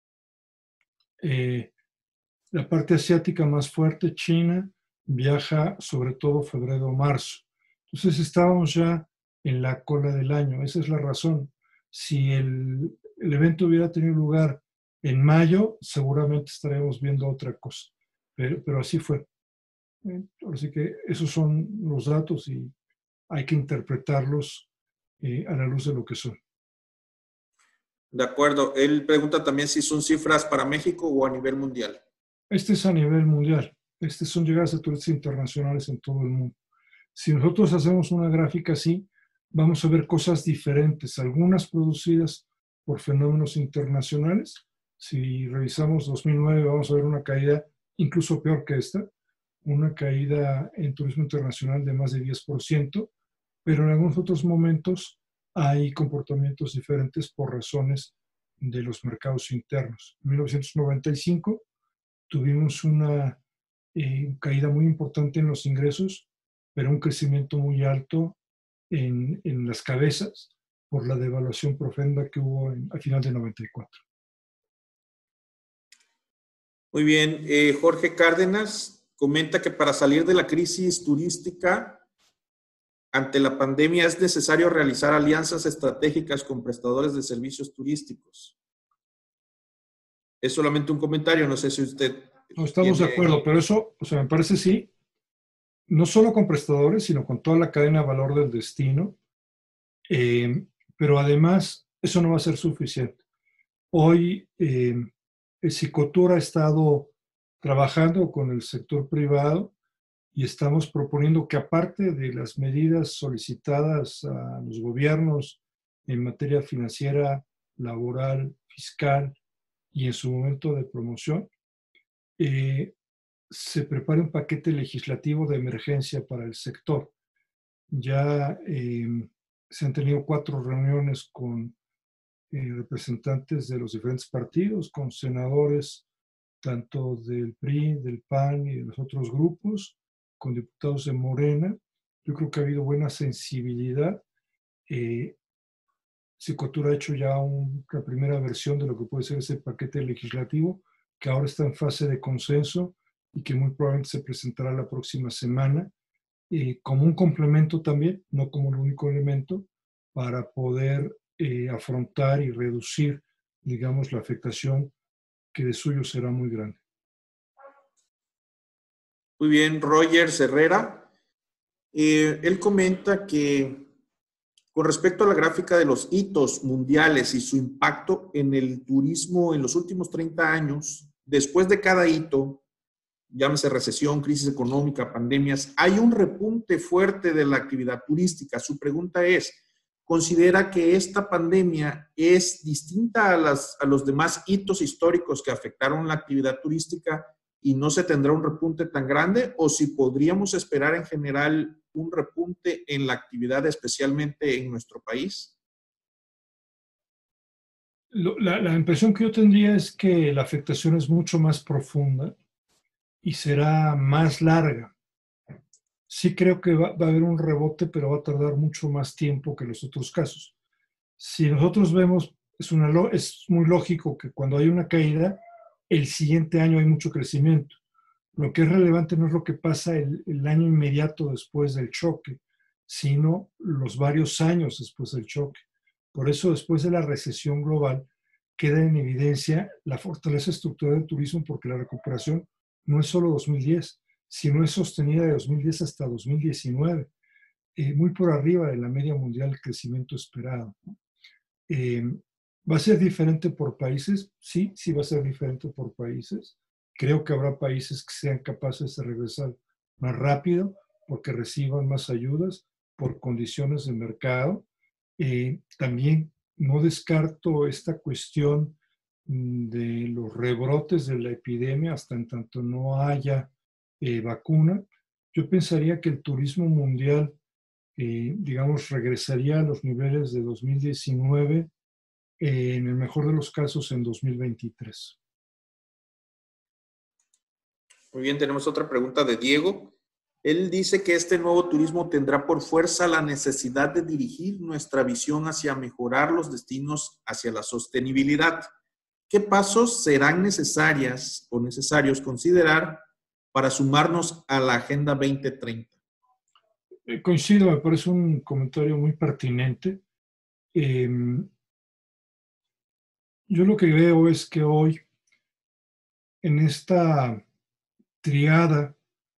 Eh, la parte asiática más fuerte, China, viaja sobre todo febrero o marzo. Entonces estábamos ya en la cola del año. Esa es la razón. Si el, el evento hubiera tenido lugar en mayo, seguramente estaríamos viendo otra cosa. Pero, pero así fue. Así que esos son los datos y hay que interpretarlos eh, a la luz de lo que son. De acuerdo. Él pregunta también si son cifras para México o a nivel mundial. Este es a nivel mundial. Estas son llegadas de turistas internacionales en todo el mundo. Si nosotros hacemos una gráfica así, vamos a ver cosas diferentes, algunas producidas por fenómenos internacionales. Si revisamos dos mil nueve, vamos a ver una caída incluso peor que esta, una caída en turismo internacional de más de diez por ciento, pero en algunos otros momentos hay comportamientos diferentes por razones de los mercados internos. En mil novecientos noventa y cinco tuvimos una eh, caída muy importante en los ingresos, pero un crecimiento muy alto en, en las cabezas por la devaluación profunda que hubo en, al final de noventa y cuatro. Muy bien. Eh, Jorge Cárdenas comenta que para salir de la crisis turística ante la pandemia es necesario realizar alianzas estratégicas con prestadores de servicios turísticos. Es solamente un comentario, no sé si usted... No, estamos tiene... de acuerdo, pero eso, o sea, me parece sí, no solo con prestadores, sino con toda la cadena de valor del destino, eh, pero además eso no va a ser suficiente. Hoy eh, el Cicotur ha estado trabajando con el sector privado y estamos proponiendo que, aparte de las medidas solicitadas a los gobiernos en materia financiera, laboral, fiscal y en su momento de promoción, eh, se prepare un paquete legislativo de emergencia para el sector. Ya eh, se han tenido cuatro reuniones con eh, representantes de los diferentes partidos, con senadores tanto del P R I, del P A N y de los otros grupos, con diputados de Morena. Yo creo que ha habido buena sensibilidad. Eh, Cicotur ha hecho ya un, la primera versión de lo que puede ser ese paquete legislativo, que ahora está en fase de consenso y que muy probablemente se presentará la próxima semana, eh, como un complemento también, no como el único elemento, para poder eh, afrontar y reducir, digamos, la afectación que de suyo será muy grande. Muy bien, Roger Herrera. Eh, él comenta que con respecto a la gráfica de los hitos mundiales y su impacto en el turismo en los últimos treinta años, después de cada hito, llámese recesión, crisis económica, pandemias, hay un repunte fuerte de la actividad turística. Su pregunta es, ¿considera que esta pandemia es distinta a, las, a los demás hitos históricos que afectaron la actividad turística y no se tendrá un repunte tan grande? ¿O si podríamos esperar en general un repunte en la actividad, especialmente en nuestro país? La, la impresión que yo tendría es que la afectación es mucho más profunda y será más larga. Sí creo que va, va a haber un rebote, pero va a tardar mucho más tiempo que los otros casos. Si nosotros vemos, es, una, es muy lógico que cuando hay una caída, el siguiente año hay mucho crecimiento. Lo que es relevante no es lo que pasa el, el año inmediato después del choque, sino los varios años después del choque. Por eso, después de la recesión global, queda en evidencia la fortaleza estructural del turismo, porque la recuperación no es solo dos mil diez, sino es sostenida de dos mil diez hasta dos mil diecinueve, eh, muy por arriba de la media mundial de crecimiento esperado. Eh, ¿Va a ser diferente por países? Sí, sí va a ser diferente por países. Creo que habrá países que sean capaces de regresar más rápido porque reciban más ayudas por condiciones de mercado. Eh, también no descarto esta cuestión de los rebrotes de la epidemia hasta en tanto no haya eh, vacuna. Yo pensaría que el turismo mundial, eh, digamos, regresaría a los niveles de dos mil diecinueve, eh, en el mejor de los casos en dos mil veintitrés. Muy bien, tenemos otra pregunta de Diego. Él dice que este nuevo turismo tendrá por fuerza la necesidad de dirigir nuestra visión hacia mejorar los destinos hacia la sostenibilidad. ¿Qué pasos serán necesarias o necesarios considerar para sumarnos a la Agenda veinte treinta? Eh, coincido, me parece un comentario muy pertinente. Eh, yo lo que veo es que hoy, en esta triada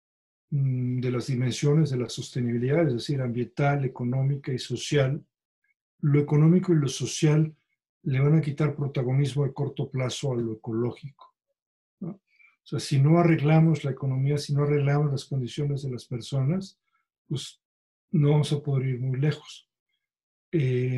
de las dimensiones de la sostenibilidad, es decir, ambiental, económica y social, lo económico y lo social le van a quitar protagonismo a corto plazo a lo ecológico, ¿no? O sea, si no arreglamos la economía, si no arreglamos las condiciones de las personas, pues no vamos a poder ir muy lejos. Eh,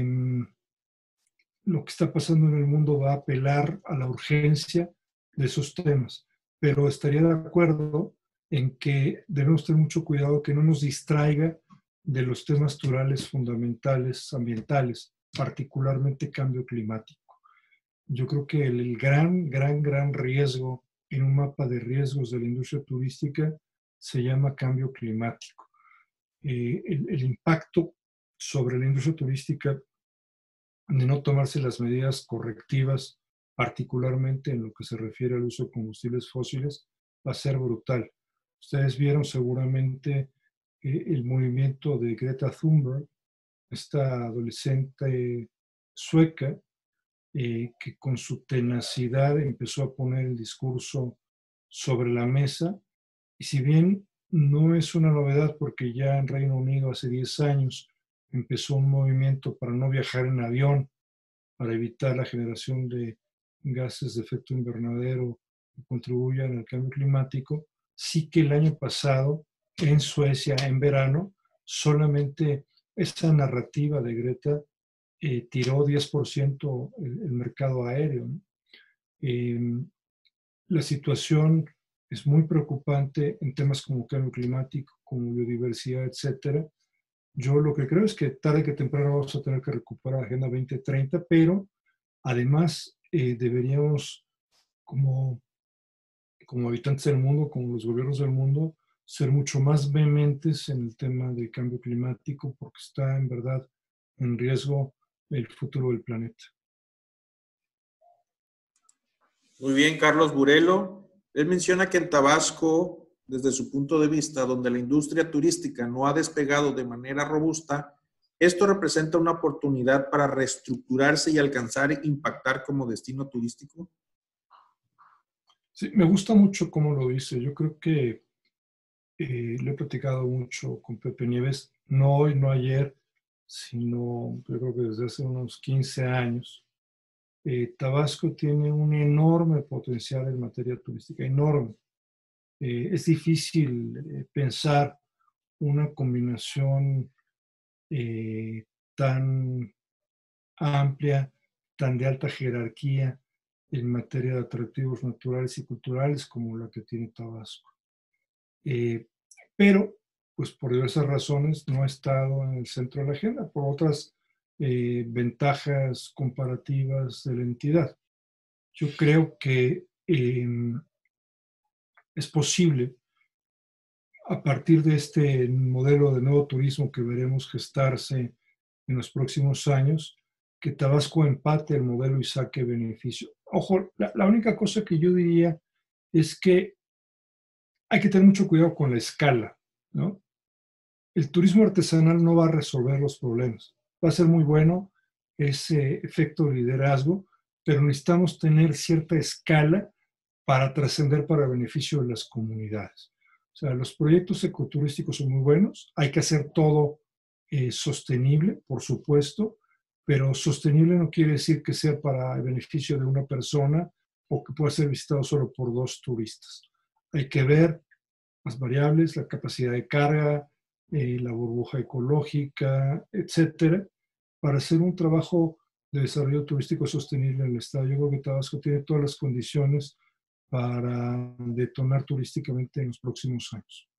lo que está pasando en el mundo va a apelar a la urgencia de esos temas, pero estaría de acuerdo en que debemos tener mucho cuidado que no nos distraiga de los temas naturales fundamentales ambientales, particularmente cambio climático. Yo creo que el, el gran, gran, gran riesgo en un mapa de riesgos de la industria turística se llama cambio climático. Eh, el, el impacto sobre la industria turística de no tomarse las medidas correctivas, particularmente en lo que se refiere al uso de combustibles fósiles, va a ser brutal. Ustedes vieron seguramente eh, el movimiento de Greta Thunberg, esta adolescente sueca, eh, que con su tenacidad empezó a poner el discurso sobre la mesa. Y si bien no es una novedad, porque ya en Reino Unido hace diez años empezó un movimiento para no viajar en avión, para evitar la generación de gases de efecto invernadero que contribuyan al cambio climático, sí que el año pasado en Suecia, en verano, solamente esa narrativa de Greta eh, tiró diez por ciento el, el mercado aéreo, ¿no? Eh, la situación es muy preocupante en temas como cambio climático, como biodiversidad, etcétera. Yo lo que creo es que tarde que temprano vamos a tener que recuperar la Agenda veinte treinta, pero además eh, deberíamos, como, como habitantes del mundo, como los gobiernos del mundo, ser mucho más vehementes en el tema del cambio climático, porque está en verdad en riesgo el futuro del planeta. Muy bien, Carlos Burelo. Él menciona que en Tabasco, desde su punto de vista, donde la industria turística no ha despegado de manera robusta, esto representa una oportunidad para reestructurarse y alcanzar e impactar como destino turístico. Sí, me gusta mucho cómo lo dice. Yo creo que eh, lo he platicado mucho con Pepe Nieves, no hoy, no ayer, sino yo creo que desde hace unos quince años. Eh, Tabasco tiene un enorme potencial en materia turística, enorme. Eh, es difícil eh, pensar una combinación eh, tan amplia, tan de alta jerarquía en materia de atractivos naturales y culturales como la que tiene Tabasco. Eh, pero, pues por diversas razones, no ha estado en el centro de la agenda, por otras eh, ventajas comparativas de la entidad. Yo creo que eh, es posible, a partir de este modelo de nuevo turismo que veremos gestarse en los próximos años, que Tabasco empate el modelo y saque beneficio. Ojo, la, la única cosa que yo diría es que hay que tener mucho cuidado con la escala, ¿no? El turismo artesanal no va a resolver los problemas. Va a ser muy bueno ese efecto de liderazgo, pero necesitamos tener cierta escala para trascender para beneficio de las comunidades. O sea, los proyectos ecoturísticos son muy buenos, hay que hacer todo eh, sostenible, por supuesto, pero sostenible no quiere decir que sea para el beneficio de una persona o que pueda ser visitado solo por dos turistas. Hay que ver las variables, la capacidad de carga, eh, la burbuja ecológica, etcétera, para hacer un trabajo de desarrollo turístico sostenible en el estado. Yo creo que Tabasco tiene todas las condiciones para detonar turísticamente en los próximos años.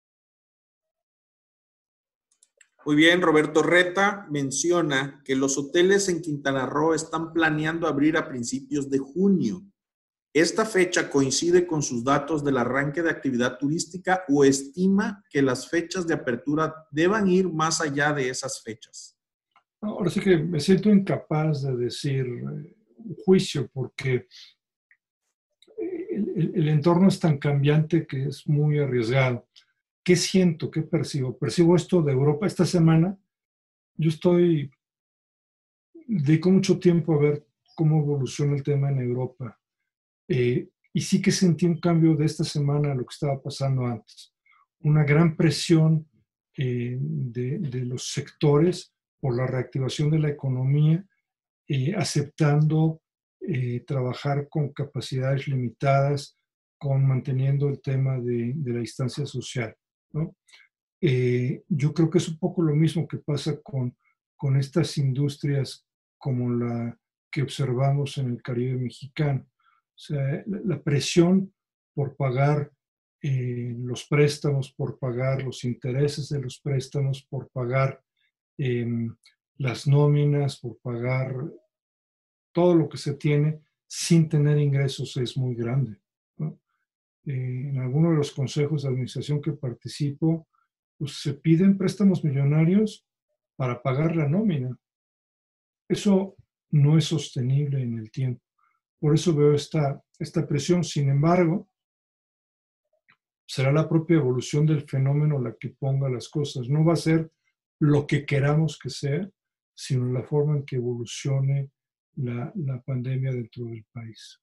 Muy bien, Roberto Reta menciona que los hoteles en Quintana Roo están planeando abrir a principios de junio. ¿Esta fecha coincide con sus datos del arranque de actividad turística o estima que las fechas de apertura deban ir más allá de esas fechas? Ahora sí que me siento incapaz de decir un juicio porque el, el, el entorno es tan cambiante que es muy arriesgado. ¿Qué siento? ¿Qué percibo? Percibo esto de Europa. Esta semana yo estoy, dedico mucho tiempo a ver cómo evoluciona el tema en Europa. Eh, y sí que sentí un cambio de esta semana a lo que estaba pasando antes. Una gran presión eh, de, de los sectores por la reactivación de la economía, eh, aceptando eh, trabajar con capacidades limitadas, con manteniendo el tema de, de la distancia social, ¿no? Eh, yo creo que es un poco lo mismo que pasa con, con estas industrias como la que observamos en el Caribe mexicano. O sea, la, la presión por pagar eh, los préstamos, por pagar los intereses de los préstamos, por pagar eh, las nóminas, por pagar todo lo que se tiene sin tener ingresos es muy grande, ¿no? Eh, en algunos de los consejos de administración que participo, pues se piden préstamos millonarios para pagar la nómina. Eso no es sostenible en el tiempo. Por eso veo esta, esta presión. Sin embargo, será la propia evolución del fenómeno la que ponga las cosas. No va a ser lo que queramos que sea, sino la forma en que evolucione la, la pandemia dentro del país.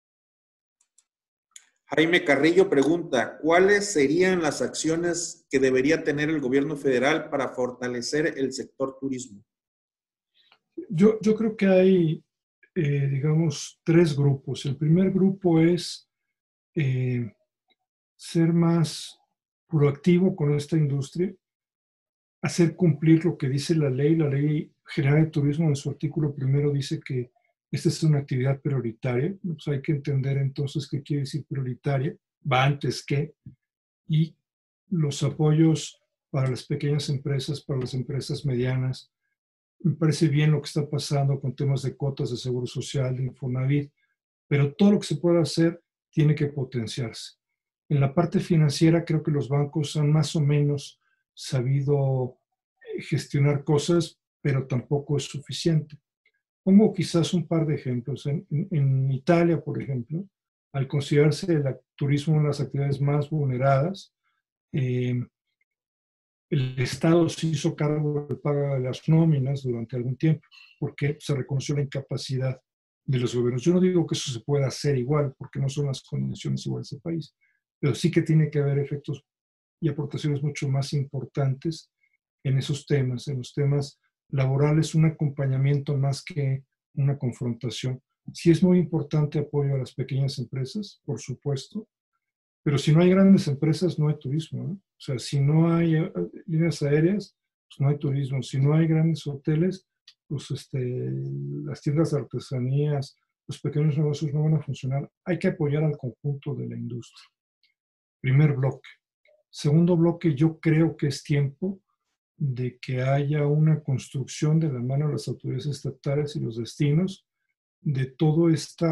Jaime Carrillo pregunta, ¿cuáles serían las acciones que debería tener el gobierno federal para fortalecer el sector turismo? Yo, yo creo que hay, eh, digamos, tres grupos. El primer grupo es eh, ser más proactivo con esta industria, hacer cumplir lo que dice la ley. La Ley General de Turismo en su artículo primero dice que esta es una actividad prioritaria. Pues hay que entender entonces qué quiere decir prioritaria, va antes que, y los apoyos para las pequeñas empresas, para las empresas medianas. Me parece bien lo que está pasando con temas de cuotas de seguro social, de Infonavit, pero todo lo que se pueda hacer tiene que potenciarse. En la parte financiera creo que los bancos han más o menos sabido gestionar cosas, pero tampoco es suficiente. Pongo quizás un par de ejemplos. En, en, en Italia, por ejemplo, al considerarse el turismo una de las actividades más vulneradas, eh, el Estado se hizo cargo del pago de las nóminas durante algún tiempo, porque se reconoció la incapacidad de los gobiernos. Yo no digo que eso se pueda hacer igual, porque no son las condiciones iguales del país, pero sí que tiene que haber efectos y aportaciones mucho más importantes en esos temas, en los temas laborales, un acompañamiento más que una confrontación. Sí es muy importante apoyo a las pequeñas empresas, por supuesto, pero si no hay grandes empresas, no hay turismo, ¿no? O sea, si no hay líneas aéreas, pues no hay turismo. Si no hay grandes hoteles, pues este, las tiendas de artesanías, los pequeños negocios no van a funcionar. Hay que apoyar al conjunto de la industria. Primer bloque. Segundo bloque, yo creo que es tiempo de que haya una construcción de la mano de las autoridades estatales y los destinos de todo este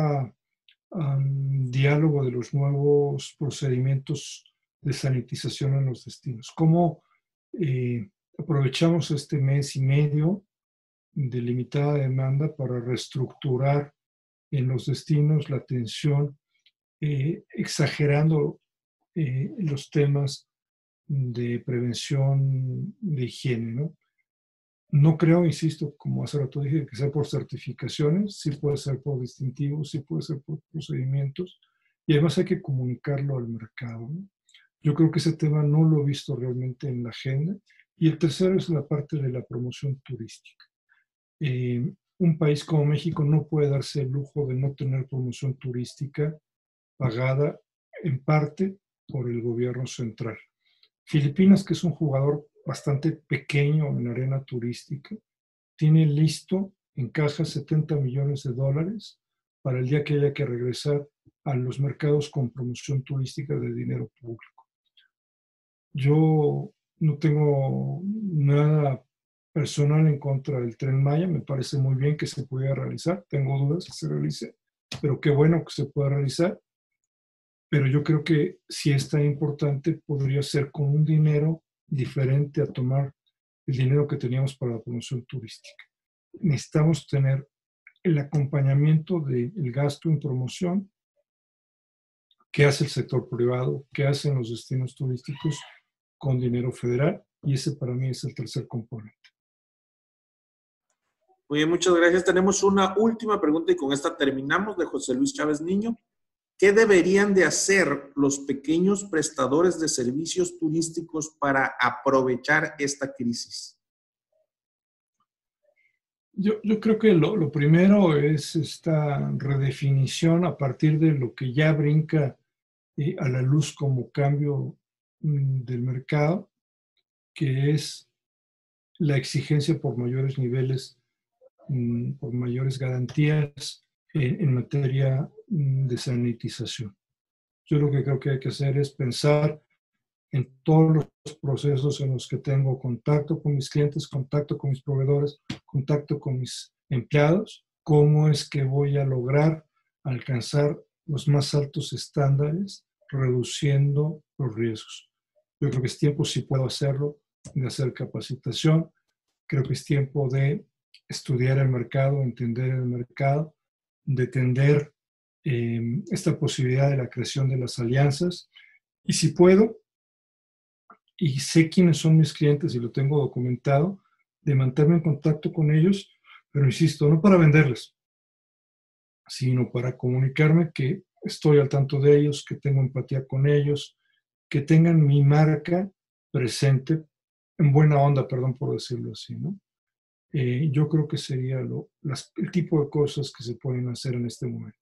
um, diálogo de los nuevos procedimientos de sanitización en los destinos. ¿Cómo eh, aprovechamos este mes y medio de limitada demanda para reestructurar en los destinos la atención, eh, exagerando eh, los temas de prevención de higiene, ¿no? No creo, insisto, como hace rato dije, que sea por certificaciones, sí puede ser por distintivos, sí puede ser por procedimientos, y además hay que comunicarlo al mercado, ¿no? Yo creo que ese tema no lo he visto realmente en la agenda. Y el tercero es la parte de la promoción turística. Eh, un país como México no puede darse el lujo de no tener promoción turística pagada en parte por el gobierno central. Filipinas, que es un jugador bastante pequeño en la arena turística, tiene listo en caja setenta millones de dólares para el día que haya que regresar a los mercados con promoción turística de dinero público. Yo no tengo nada personal en contra del Tren Maya, me parece muy bien que se pudiera realizar, tengo dudas que se realice, pero qué bueno que se pueda realizar. Pero yo creo que si es tan importante, podría ser con un dinero diferente a tomar el dinero que teníamos para la promoción turística. Necesitamos tener el acompañamiento del gasto en promoción que hace el sector privado, que hacen los destinos turísticos con dinero federal, y ese para mí es el tercer componente. Muy bien, muchas gracias. Tenemos una última pregunta y con esta terminamos, de José Luis Chávez Niño. ¿Qué deberían de hacer los pequeños prestadores de servicios turísticos para aprovechar esta crisis? Yo, yo creo que lo, lo primero es esta redefinición a partir de lo que ya brinca eh, a la luz como cambio mm, del mercado, que es la exigencia por mayores niveles, mm, por mayores garantías eh, en materia mm, de sanitización. Yo lo que creo que hay que hacer es pensar en todos los procesos en los que tengo contacto con mis clientes, contacto con mis proveedores, contacto con mis empleados, cómo es que voy a lograr alcanzar los más altos estándares reduciendo los riesgos. Yo creo que es tiempo, si puedo hacerlo, de hacer capacitación. Creo que es tiempo de estudiar el mercado, entender el mercado, de tender eh, esta posibilidad de la creación de las alianzas. Y si puedo, y sé quiénes son mis clientes y lo tengo documentado, de mantenerme en contacto con ellos, pero insisto, no para venderles, sino para comunicarme que estoy al tanto de ellos, que tengo empatía con ellos, que tengan mi marca presente, en buena onda, perdón por decirlo así, ¿no? Eh, yo creo que sería lo, las, el tipo de cosas que se pueden hacer en este momento.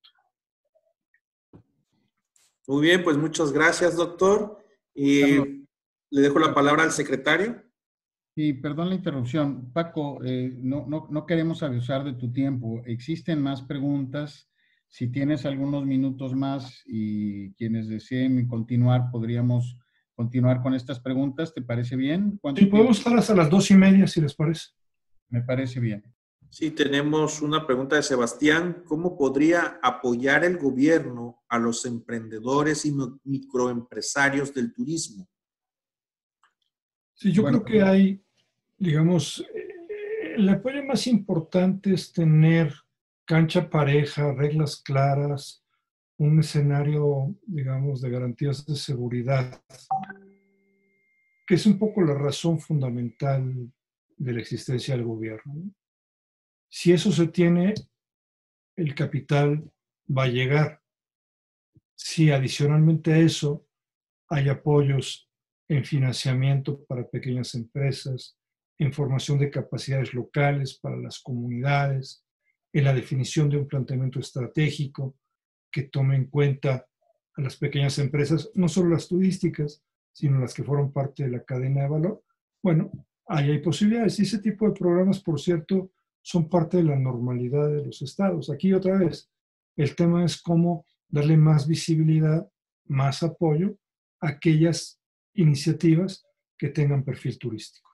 Muy bien, pues muchas gracias, doctor. Y Carlos, le dejo la palabra al secretario. y perdón la interrupción. Paco, eh, no, no, no queremos abusar de tu tiempo. Existen más preguntas. Si tienes algunos minutos más y quienes deseen continuar, podríamos continuar con estas preguntas. ¿Te parece bien? ¿Cuánto Sí, podemos tiempo? estar hasta las dos y media, si les parece. Me parece bien. Sí, tenemos una pregunta de Sebastián. ¿Cómo podría apoyar el gobierno a los emprendedores y microempresarios del turismo? Sí, yo Bueno, creo que hay, digamos, eh, el apoyo más importante es tener cancha pareja, reglas claras, un escenario, digamos, de garantías de seguridad, que es un poco la razón fundamental de la existencia del gobierno, ¿no? Si eso se tiene, el capital va a llegar. Si adicionalmente a eso hay apoyos en financiamiento para pequeñas empresas, en formación de capacidades locales para las comunidades, en la definición de un planteamiento estratégico que tome en cuenta a las pequeñas empresas, no solo las turísticas, sino las que fueron parte de la cadena de valor. Bueno, ahí hay posibilidades. Y ese tipo de programas, por cierto, son parte de la normalidad de los estados. Aquí otra vez, el tema es cómo darle más visibilidad, más apoyo a aquellas iniciativas que tengan perfil turístico.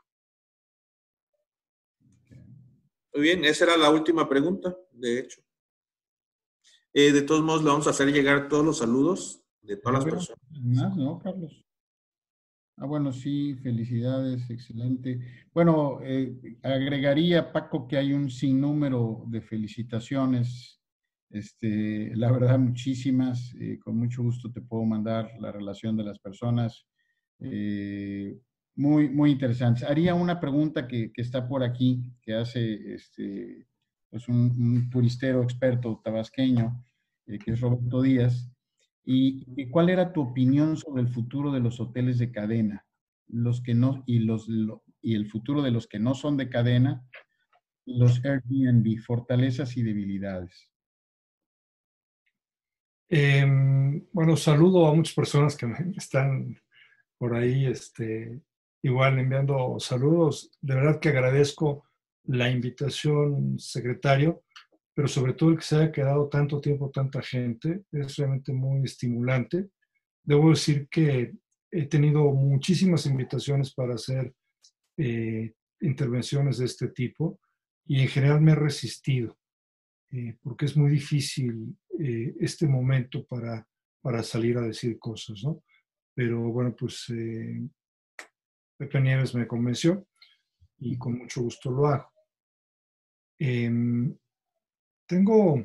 Muy bien, esa era la última pregunta, de hecho. Eh, de todos modos, le vamos a hacer llegar todos los saludos de todas las personas. Más, ¿no, Carlos? Ah, bueno, sí, felicidades, excelente. Bueno, eh, agregaría, Paco, que hay un sinnúmero de felicitaciones Este, la verdad, muchísimas. Eh, con mucho gusto te puedo mandar la relación de las personas. Eh, muy, muy interesantes. Haría una pregunta que, que está por aquí, que hace este, pues un, un turistero experto tabasqueño, eh, que es Roberto Díaz. Y, y ¿cuál era tu opinión sobre el futuro de los hoteles de cadena? Los que no, y, los, lo- y el futuro de los que no son de cadena, los Airbnb, fortalezas y debilidades. Eh, bueno, saludo a muchas personas que me están por ahí, este, igual enviando saludos. De verdad que agradezco la invitación, secretario, pero sobre todo el que se haya quedado tanto tiempo tanta gente, es realmente muy estimulante. Debo decir que he tenido muchísimas invitaciones para hacer eh, intervenciones de este tipo y en general me he resistido, eh, porque es muy difícil eh, este momento para, para salir a decir cosas, ¿no? Pero bueno, pues eh, Pepe Nieves me convenció y con mucho gusto lo hago. Eh, tengo,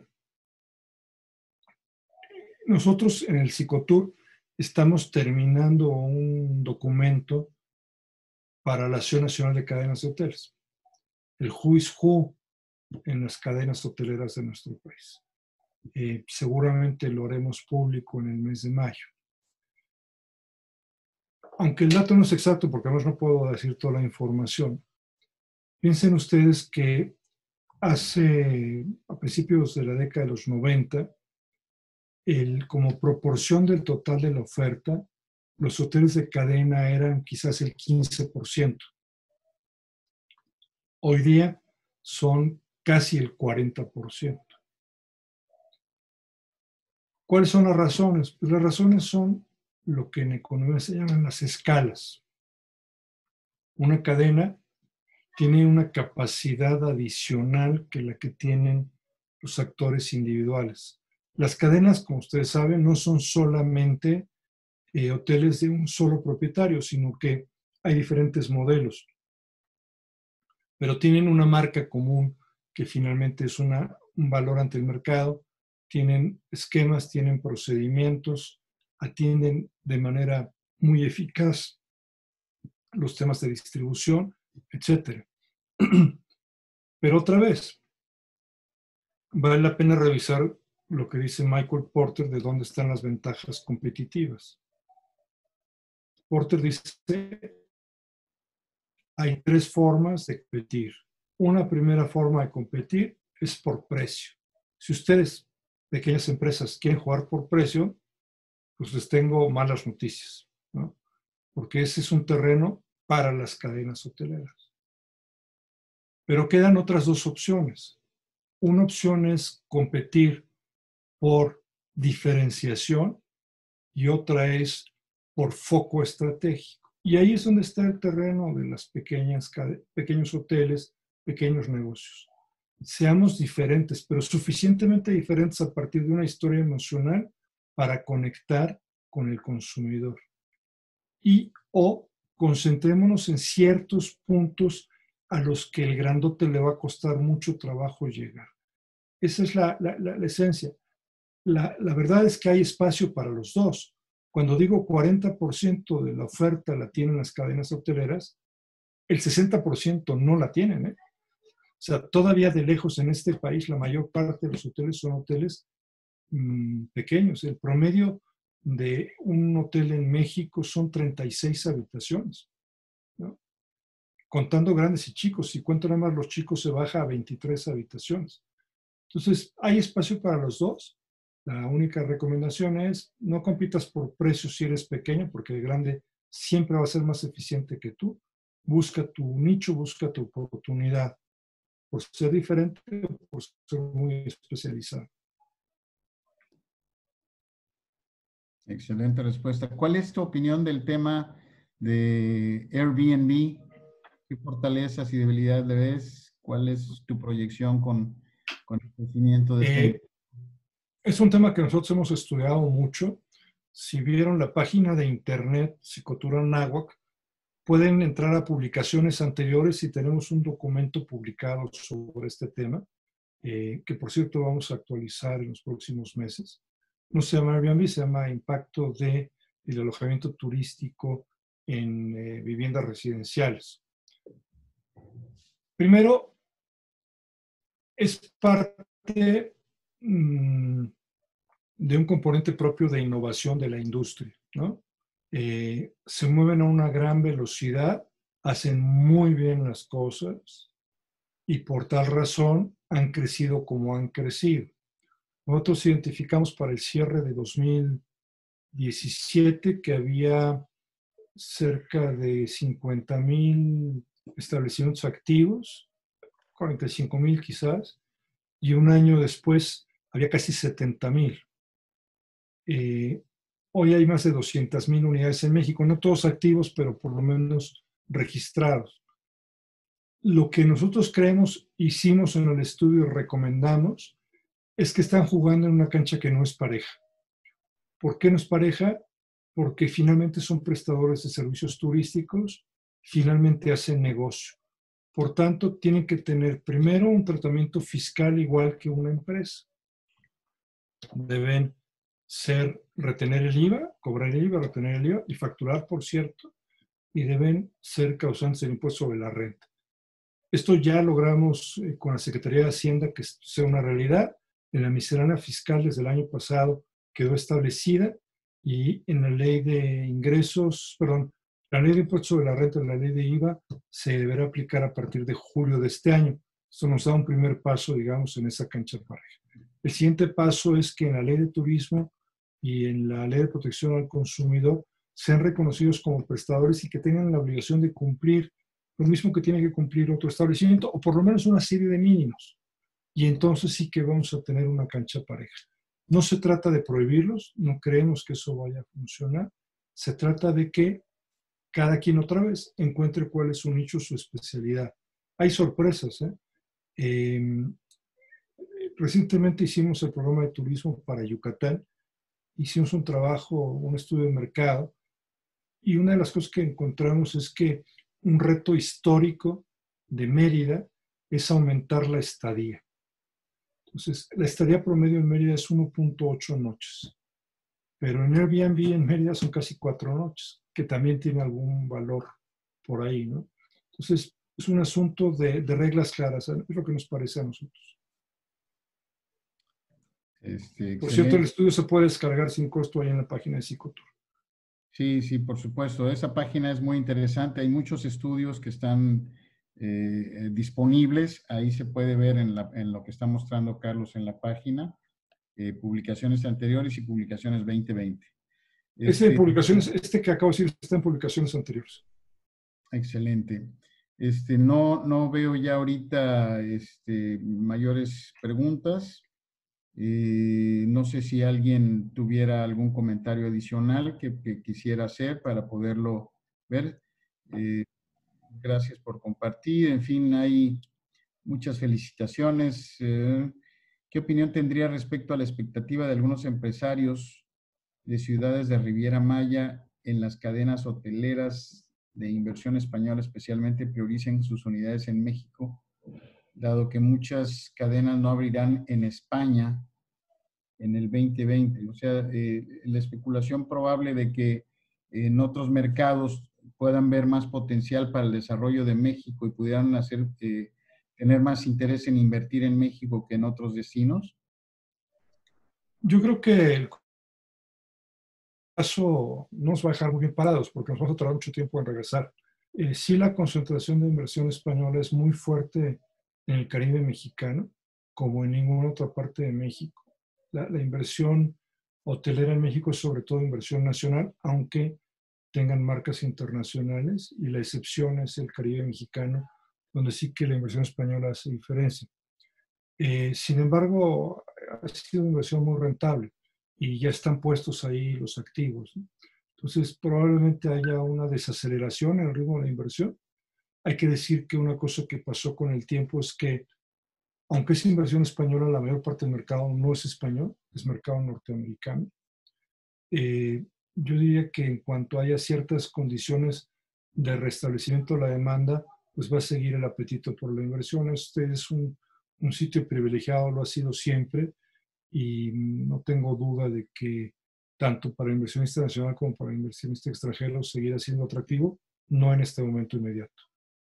nosotros en el Psicotour estamos terminando un documento para la Asociación Nacional de Cadenas de Hoteles, el Who is Who en las cadenas hoteleras de nuestro país. Eh, seguramente lo haremos público en el mes de mayo. Aunque el dato no es exacto, porque además no puedo decir toda la información, piensen ustedes que hace, a principios de la década de los noventa, el, como proporción del total de la oferta, los hoteles de cadena eran quizás el quince por ciento. Hoy día son casi el cuarenta por ciento. ¿Cuáles son las razones? Pues las razones son lo que en economía se llaman las escalas. Una cadena tiene una capacidad adicional que la que tienen los actores individuales. Las cadenas, como ustedes saben, no son solamente eh, hoteles de un solo propietario, sino que hay diferentes modelos, pero tienen una marca común que finalmente es una, un valor ante el mercado, tienen esquemas, tienen procedimientos, atienden de manera muy eficaz los temas de distribución, etcétera. Pero otra vez, vale la pena revisar lo que dice Michael Porter de dónde están las ventajas competitivas. Porter dice, hay tres formas de competir. Una primera forma de competir es por precio. Si ustedes, pequeñas empresas, quieren jugar por precio, pues les tengo malas noticias, ¿no? Porque ese es un terreno para las cadenas hoteleras. Pero quedan otras dos opciones. Una opción es competir por diferenciación y otra es por foco estratégico. Y ahí es donde está el terreno de las pequeñas, pequeños hoteles, pequeños negocios. Seamos diferentes, pero suficientemente diferentes a partir de una historia emocional para conectar con el consumidor. Y o concentrémonos en ciertos puntos a los que el grandote le va a costar mucho trabajo llegar. Esa es la, la, la, la esencia. La, la verdad es que hay espacio para los dos. Cuando digo cuarenta por ciento de la oferta la tienen las cadenas hoteleras, el sesenta por ciento no la tienen, ¿eh? O sea, todavía de lejos en este país la mayor parte de los hoteles son hoteles mmm, pequeños. El promedio de un hotel en México son treinta y seis habitaciones, ¿no? Contando grandes y chicos. Si cuento nada más los chicos se baja a veintitrés habitaciones. Entonces, hay espacio para los dos. La única recomendación es no compitas por precio si eres pequeño, porque el grande siempre va a ser más eficiente que tú. Busca tu nicho, busca tu oportunidad, por ser diferente o por ser muy especializado. Excelente respuesta. ¿Cuál es tu opinión del tema de Airbnb? ¿Qué fortalezas y debilidades le ves? ¿Cuál es tu proyección con, con el crecimiento de este? Eh, es un tema que nosotros hemos estudiado mucho. Si vieron la página de internet Psicotour Anáhuac, pueden entrar a publicaciones anteriores y tenemos un documento publicado sobre este tema. eh, que por cierto vamos a actualizar en los próximos meses. No se llama Airbnb, se llama Impacto del alojamiento turístico en eh, viviendas residenciales. Primero, es parte mmm, de un componente propio de innovación de la industria, ¿no? Eh, se mueven a una gran velocidad, hacen muy bien las cosas y por tal razón han crecido como han crecido. Nosotros identificamos para el cierre de dos mil diecisiete que había cerca de cincuenta mil establecimientos activos, cuarenta y cinco mil quizás, y un año después había casi setenta mil. Eh, hoy hay más de doscientas mil unidades en México, no todos activos, pero por lo menos registrados. Lo que nosotros creemos, hicimos en el estudio y recomendamos, es que están jugando en una cancha que no es pareja. ¿Por qué no es pareja? Porque finalmente son prestadores de servicios turísticos, finalmente hacen negocio. Por tanto, tienen que tener primero un tratamiento fiscal igual que una empresa. Deben ser, retener el I V A, cobrar el I V A, retener el I V A y facturar, por cierto, y deben ser causantes del impuesto sobre la renta. Esto ya logramos eh, con la Secretaría de Hacienda que sea una realidad. En la miscelánea fiscal desde el año pasado quedó establecida y en la ley de ingresos, perdón, la ley de impuesto sobre la renta, la ley de I V A, se deberá aplicar a partir de julio de este año. Esto nos da un primer paso, digamos, en esa cancha pareja. El siguiente paso es que en la ley de turismo y en la ley de protección al consumidor sean reconocidos como prestadores y que tengan la obligación de cumplir lo mismo que tiene que cumplir otro establecimiento, o por lo menos una serie de mínimos. Y entonces sí que vamos a tener una cancha pareja. No se trata de prohibirlos, no creemos que eso vaya a funcionar. Se trata de que cada quien otra vez encuentre cuál es su nicho, su especialidad. Hay sorpresas, ¿eh? Eh, recientemente hicimos el programa de turismo para Yucatán. Hicimos un trabajo, un estudio de mercado, y una de las cosas que encontramos es que un reto histórico de Mérida es aumentar la estadía. Entonces, la estadía promedio en Mérida es uno punto ocho noches, pero en Airbnb en Mérida son casi cuatro noches, que también tiene algún valor por ahí, ¿no? Entonces, es un asunto de, de reglas claras, es lo que nos parece a nosotros. Este, por cierto, el estudio se puede descargar sin costo ahí en la página de Psicotur. Sí, sí, por supuesto. Esa página es muy interesante. Hay muchos estudios que están eh, disponibles. Ahí se puede ver en, la, en lo que está mostrando Carlos en la página, eh, publicaciones anteriores y publicaciones veinte veinte. Este, publicaciones, este que acabo de decir está en publicaciones anteriores. Excelente. Este, no, no veo ya ahorita este, mayores preguntas. Eh, no sé si alguien tuviera algún comentario adicional que, que quisiera hacer para poderlo ver. Eh, gracias por compartir. En fin, hay muchas felicitaciones. Eh, ¿qué opinión tendría respecto a la expectativa de algunos empresarios de ciudades de Riviera Maya en las cadenas hoteleras de inversión española especialmente prioricen sus unidades en México, dado que muchas cadenas no abrirán en España en el veinte veinte? O sea, eh, la especulación probable de que en otros mercados puedan ver más potencial para el desarrollo de México y pudieran hacer, eh, tener más interés en invertir en México que en otros destinos. Yo creo que el caso no nos va a dejar muy bien parados porque nos vamos a tardar mucho tiempo en regresar. Eh, sí, la concentración de inversión española es muy fuerte en el Caribe mexicano, como en ninguna otra parte de México. La, la inversión hotelera en México es sobre todo inversión nacional, aunque tengan marcas internacionales, y la excepción es el Caribe mexicano, donde sí que la inversión española hace diferencia. Eh, sin embargo, ha sido una inversión muy rentable y ya están puestos ahí los activos, ¿no? Entonces, probablemente haya una desaceleración en el ritmo de la inversión. Hay que decir que una cosa que pasó con el tiempo es que, aunque es inversión española, la mayor parte del mercado no es español, es mercado norteamericano. Eh, yo diría que en cuanto haya ciertas condiciones de restablecimiento de la demanda, pues va a seguir el apetito por la inversión. Este es un, un sitio privilegiado, lo ha sido siempre, y no tengo duda de que tanto para inversionista nacional como para inversionista extranjero seguirá siendo atractivo, no en este momento inmediato.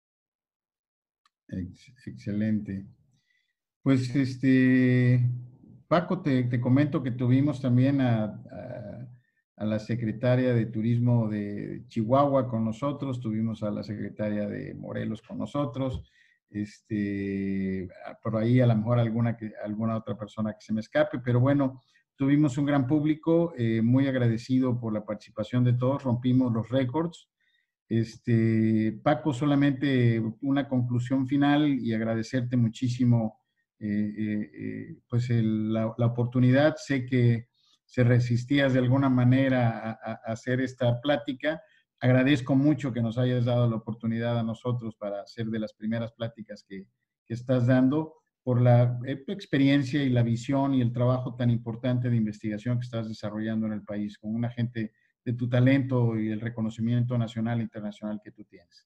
Ex excelente. Pues, este, Paco, te, te comento que tuvimos también a, a, a la secretaria de Turismo de Chihuahua con nosotros, tuvimos a la secretaria de Morelos con nosotros, este, por ahí a lo mejor alguna, que, alguna otra persona que se me escape, pero bueno, tuvimos un gran público, eh, muy agradecido por la participación de todos, rompimos los récords. Este, Paco, solamente una conclusión final y agradecerte muchísimo eh, eh, eh, pues el, la, la, oportunidad. Sé que se resistías de alguna manera a, a, a hacer esta plática. Agradezco mucho que nos hayas dado la oportunidad a nosotros para hacer de las primeras pláticas que, que estás dando, por la eh, experiencia y la visión y el trabajo tan importante de investigación que estás desarrollando en el país, con una gente de tu talento y el reconocimiento nacional e internacional que tú tienes.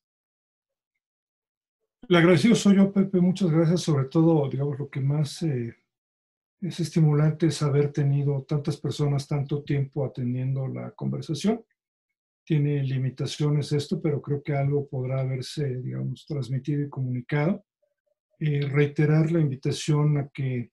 El agradecido soy yo, Pepe, muchas gracias. Sobre todo, digamos, lo que más eh, es estimulante es haber tenido tantas personas tanto tiempo atendiendo la conversación. Tiene limitaciones esto, pero creo que algo podrá haberse, digamos, transmitido y comunicado. Eh, reiterar la invitación a que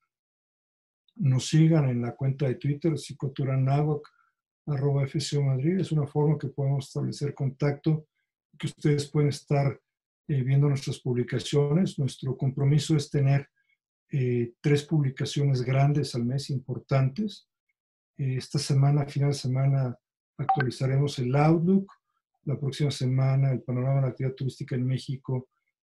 nos sigan en la cuenta de Twitter, psicoturanagua, arroba F C O Madrid. Es una forma que podemos establecer contacto, que ustedes pueden estar eh, viendo nuestras publicaciones. Nuestro compromiso es tener eh, tres publicaciones grandes al mes, importantes. Eh, esta semana, final de semana, actualizaremos el Outlook. La próxima semana, el panorama de la actividad turística en México,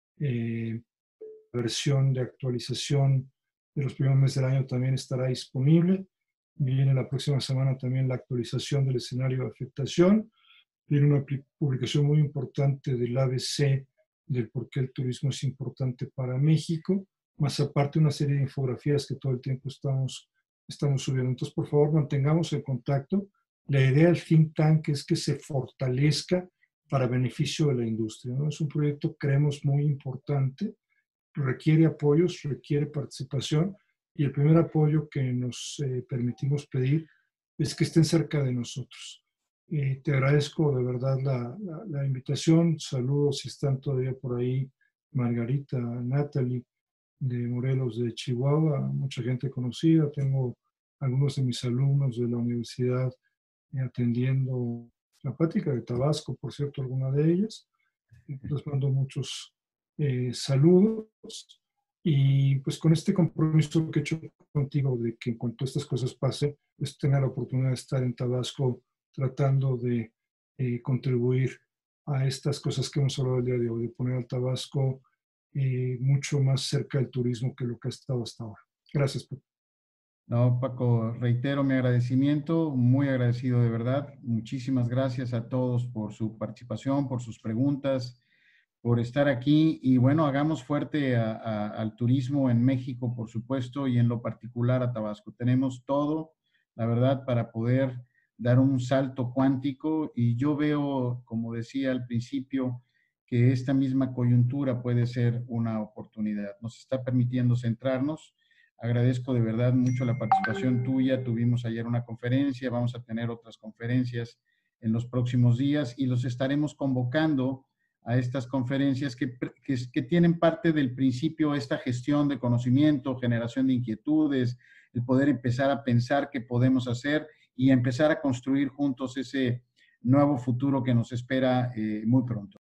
eh, la versión de actualización de los primeros meses del año también estará disponible. Viene la próxima semana también la actualización del escenario de afectación. Viene una publicación muy importante del A B C del por qué el turismo es importante para México, más aparte una serie de infografías que todo el tiempo estamos, estamos subiendo. Entonces, por favor, mantengamos el contacto. La idea del think tank es que se fortalezca para beneficio de la industria, ¿no? Es un proyecto, creemos, muy importante, requiere apoyos, requiere participación, y el primer apoyo que nos eh, permitimos pedir es que estén cerca de nosotros. Eh, te agradezco de verdad la, la, la invitación. Saludos si están todavía por ahí, Margarita, Natalie, de Morelos, de Chihuahua, mucha gente conocida. Tengo algunos de mis alumnos de la universidad eh, atendiendo la plática de Tabasco, por cierto, alguna de ellas. Les mando muchos eh, saludos. Y pues con este compromiso que he hecho contigo de que en cuanto estas cosas pasen, pues tenga la oportunidad de estar en Tabasco tratando de eh, contribuir a estas cosas que hemos hablado el día de hoy, de poner al Tabasco eh, mucho más cerca del turismo que lo que ha estado hasta ahora. Gracias, Pepe. No, Paco, reitero mi agradecimiento, muy agradecido de verdad. Muchísimas gracias a todos por su participación, por sus preguntas, por estar aquí, y bueno, hagamos fuerte a, a, al turismo en México, por supuesto, y en lo particular a Tabasco. Tenemos todo, la verdad, para poder dar un salto cuántico, y yo veo, como decía al principio, que esta misma coyuntura puede ser una oportunidad. Nos está permitiendo centrarnos. Agradezco de verdad mucho la participación tuya. Tuvimos ayer una conferencia, vamos a tener otras conferencias en los próximos días, y los estaremos convocando a estas conferencias que, que, que tienen parte del principio esta gestión de conocimiento, generación de inquietudes, el poder empezar a pensar qué podemos hacer y empezar a construir juntos ese nuevo futuro que nos espera eh, muy pronto.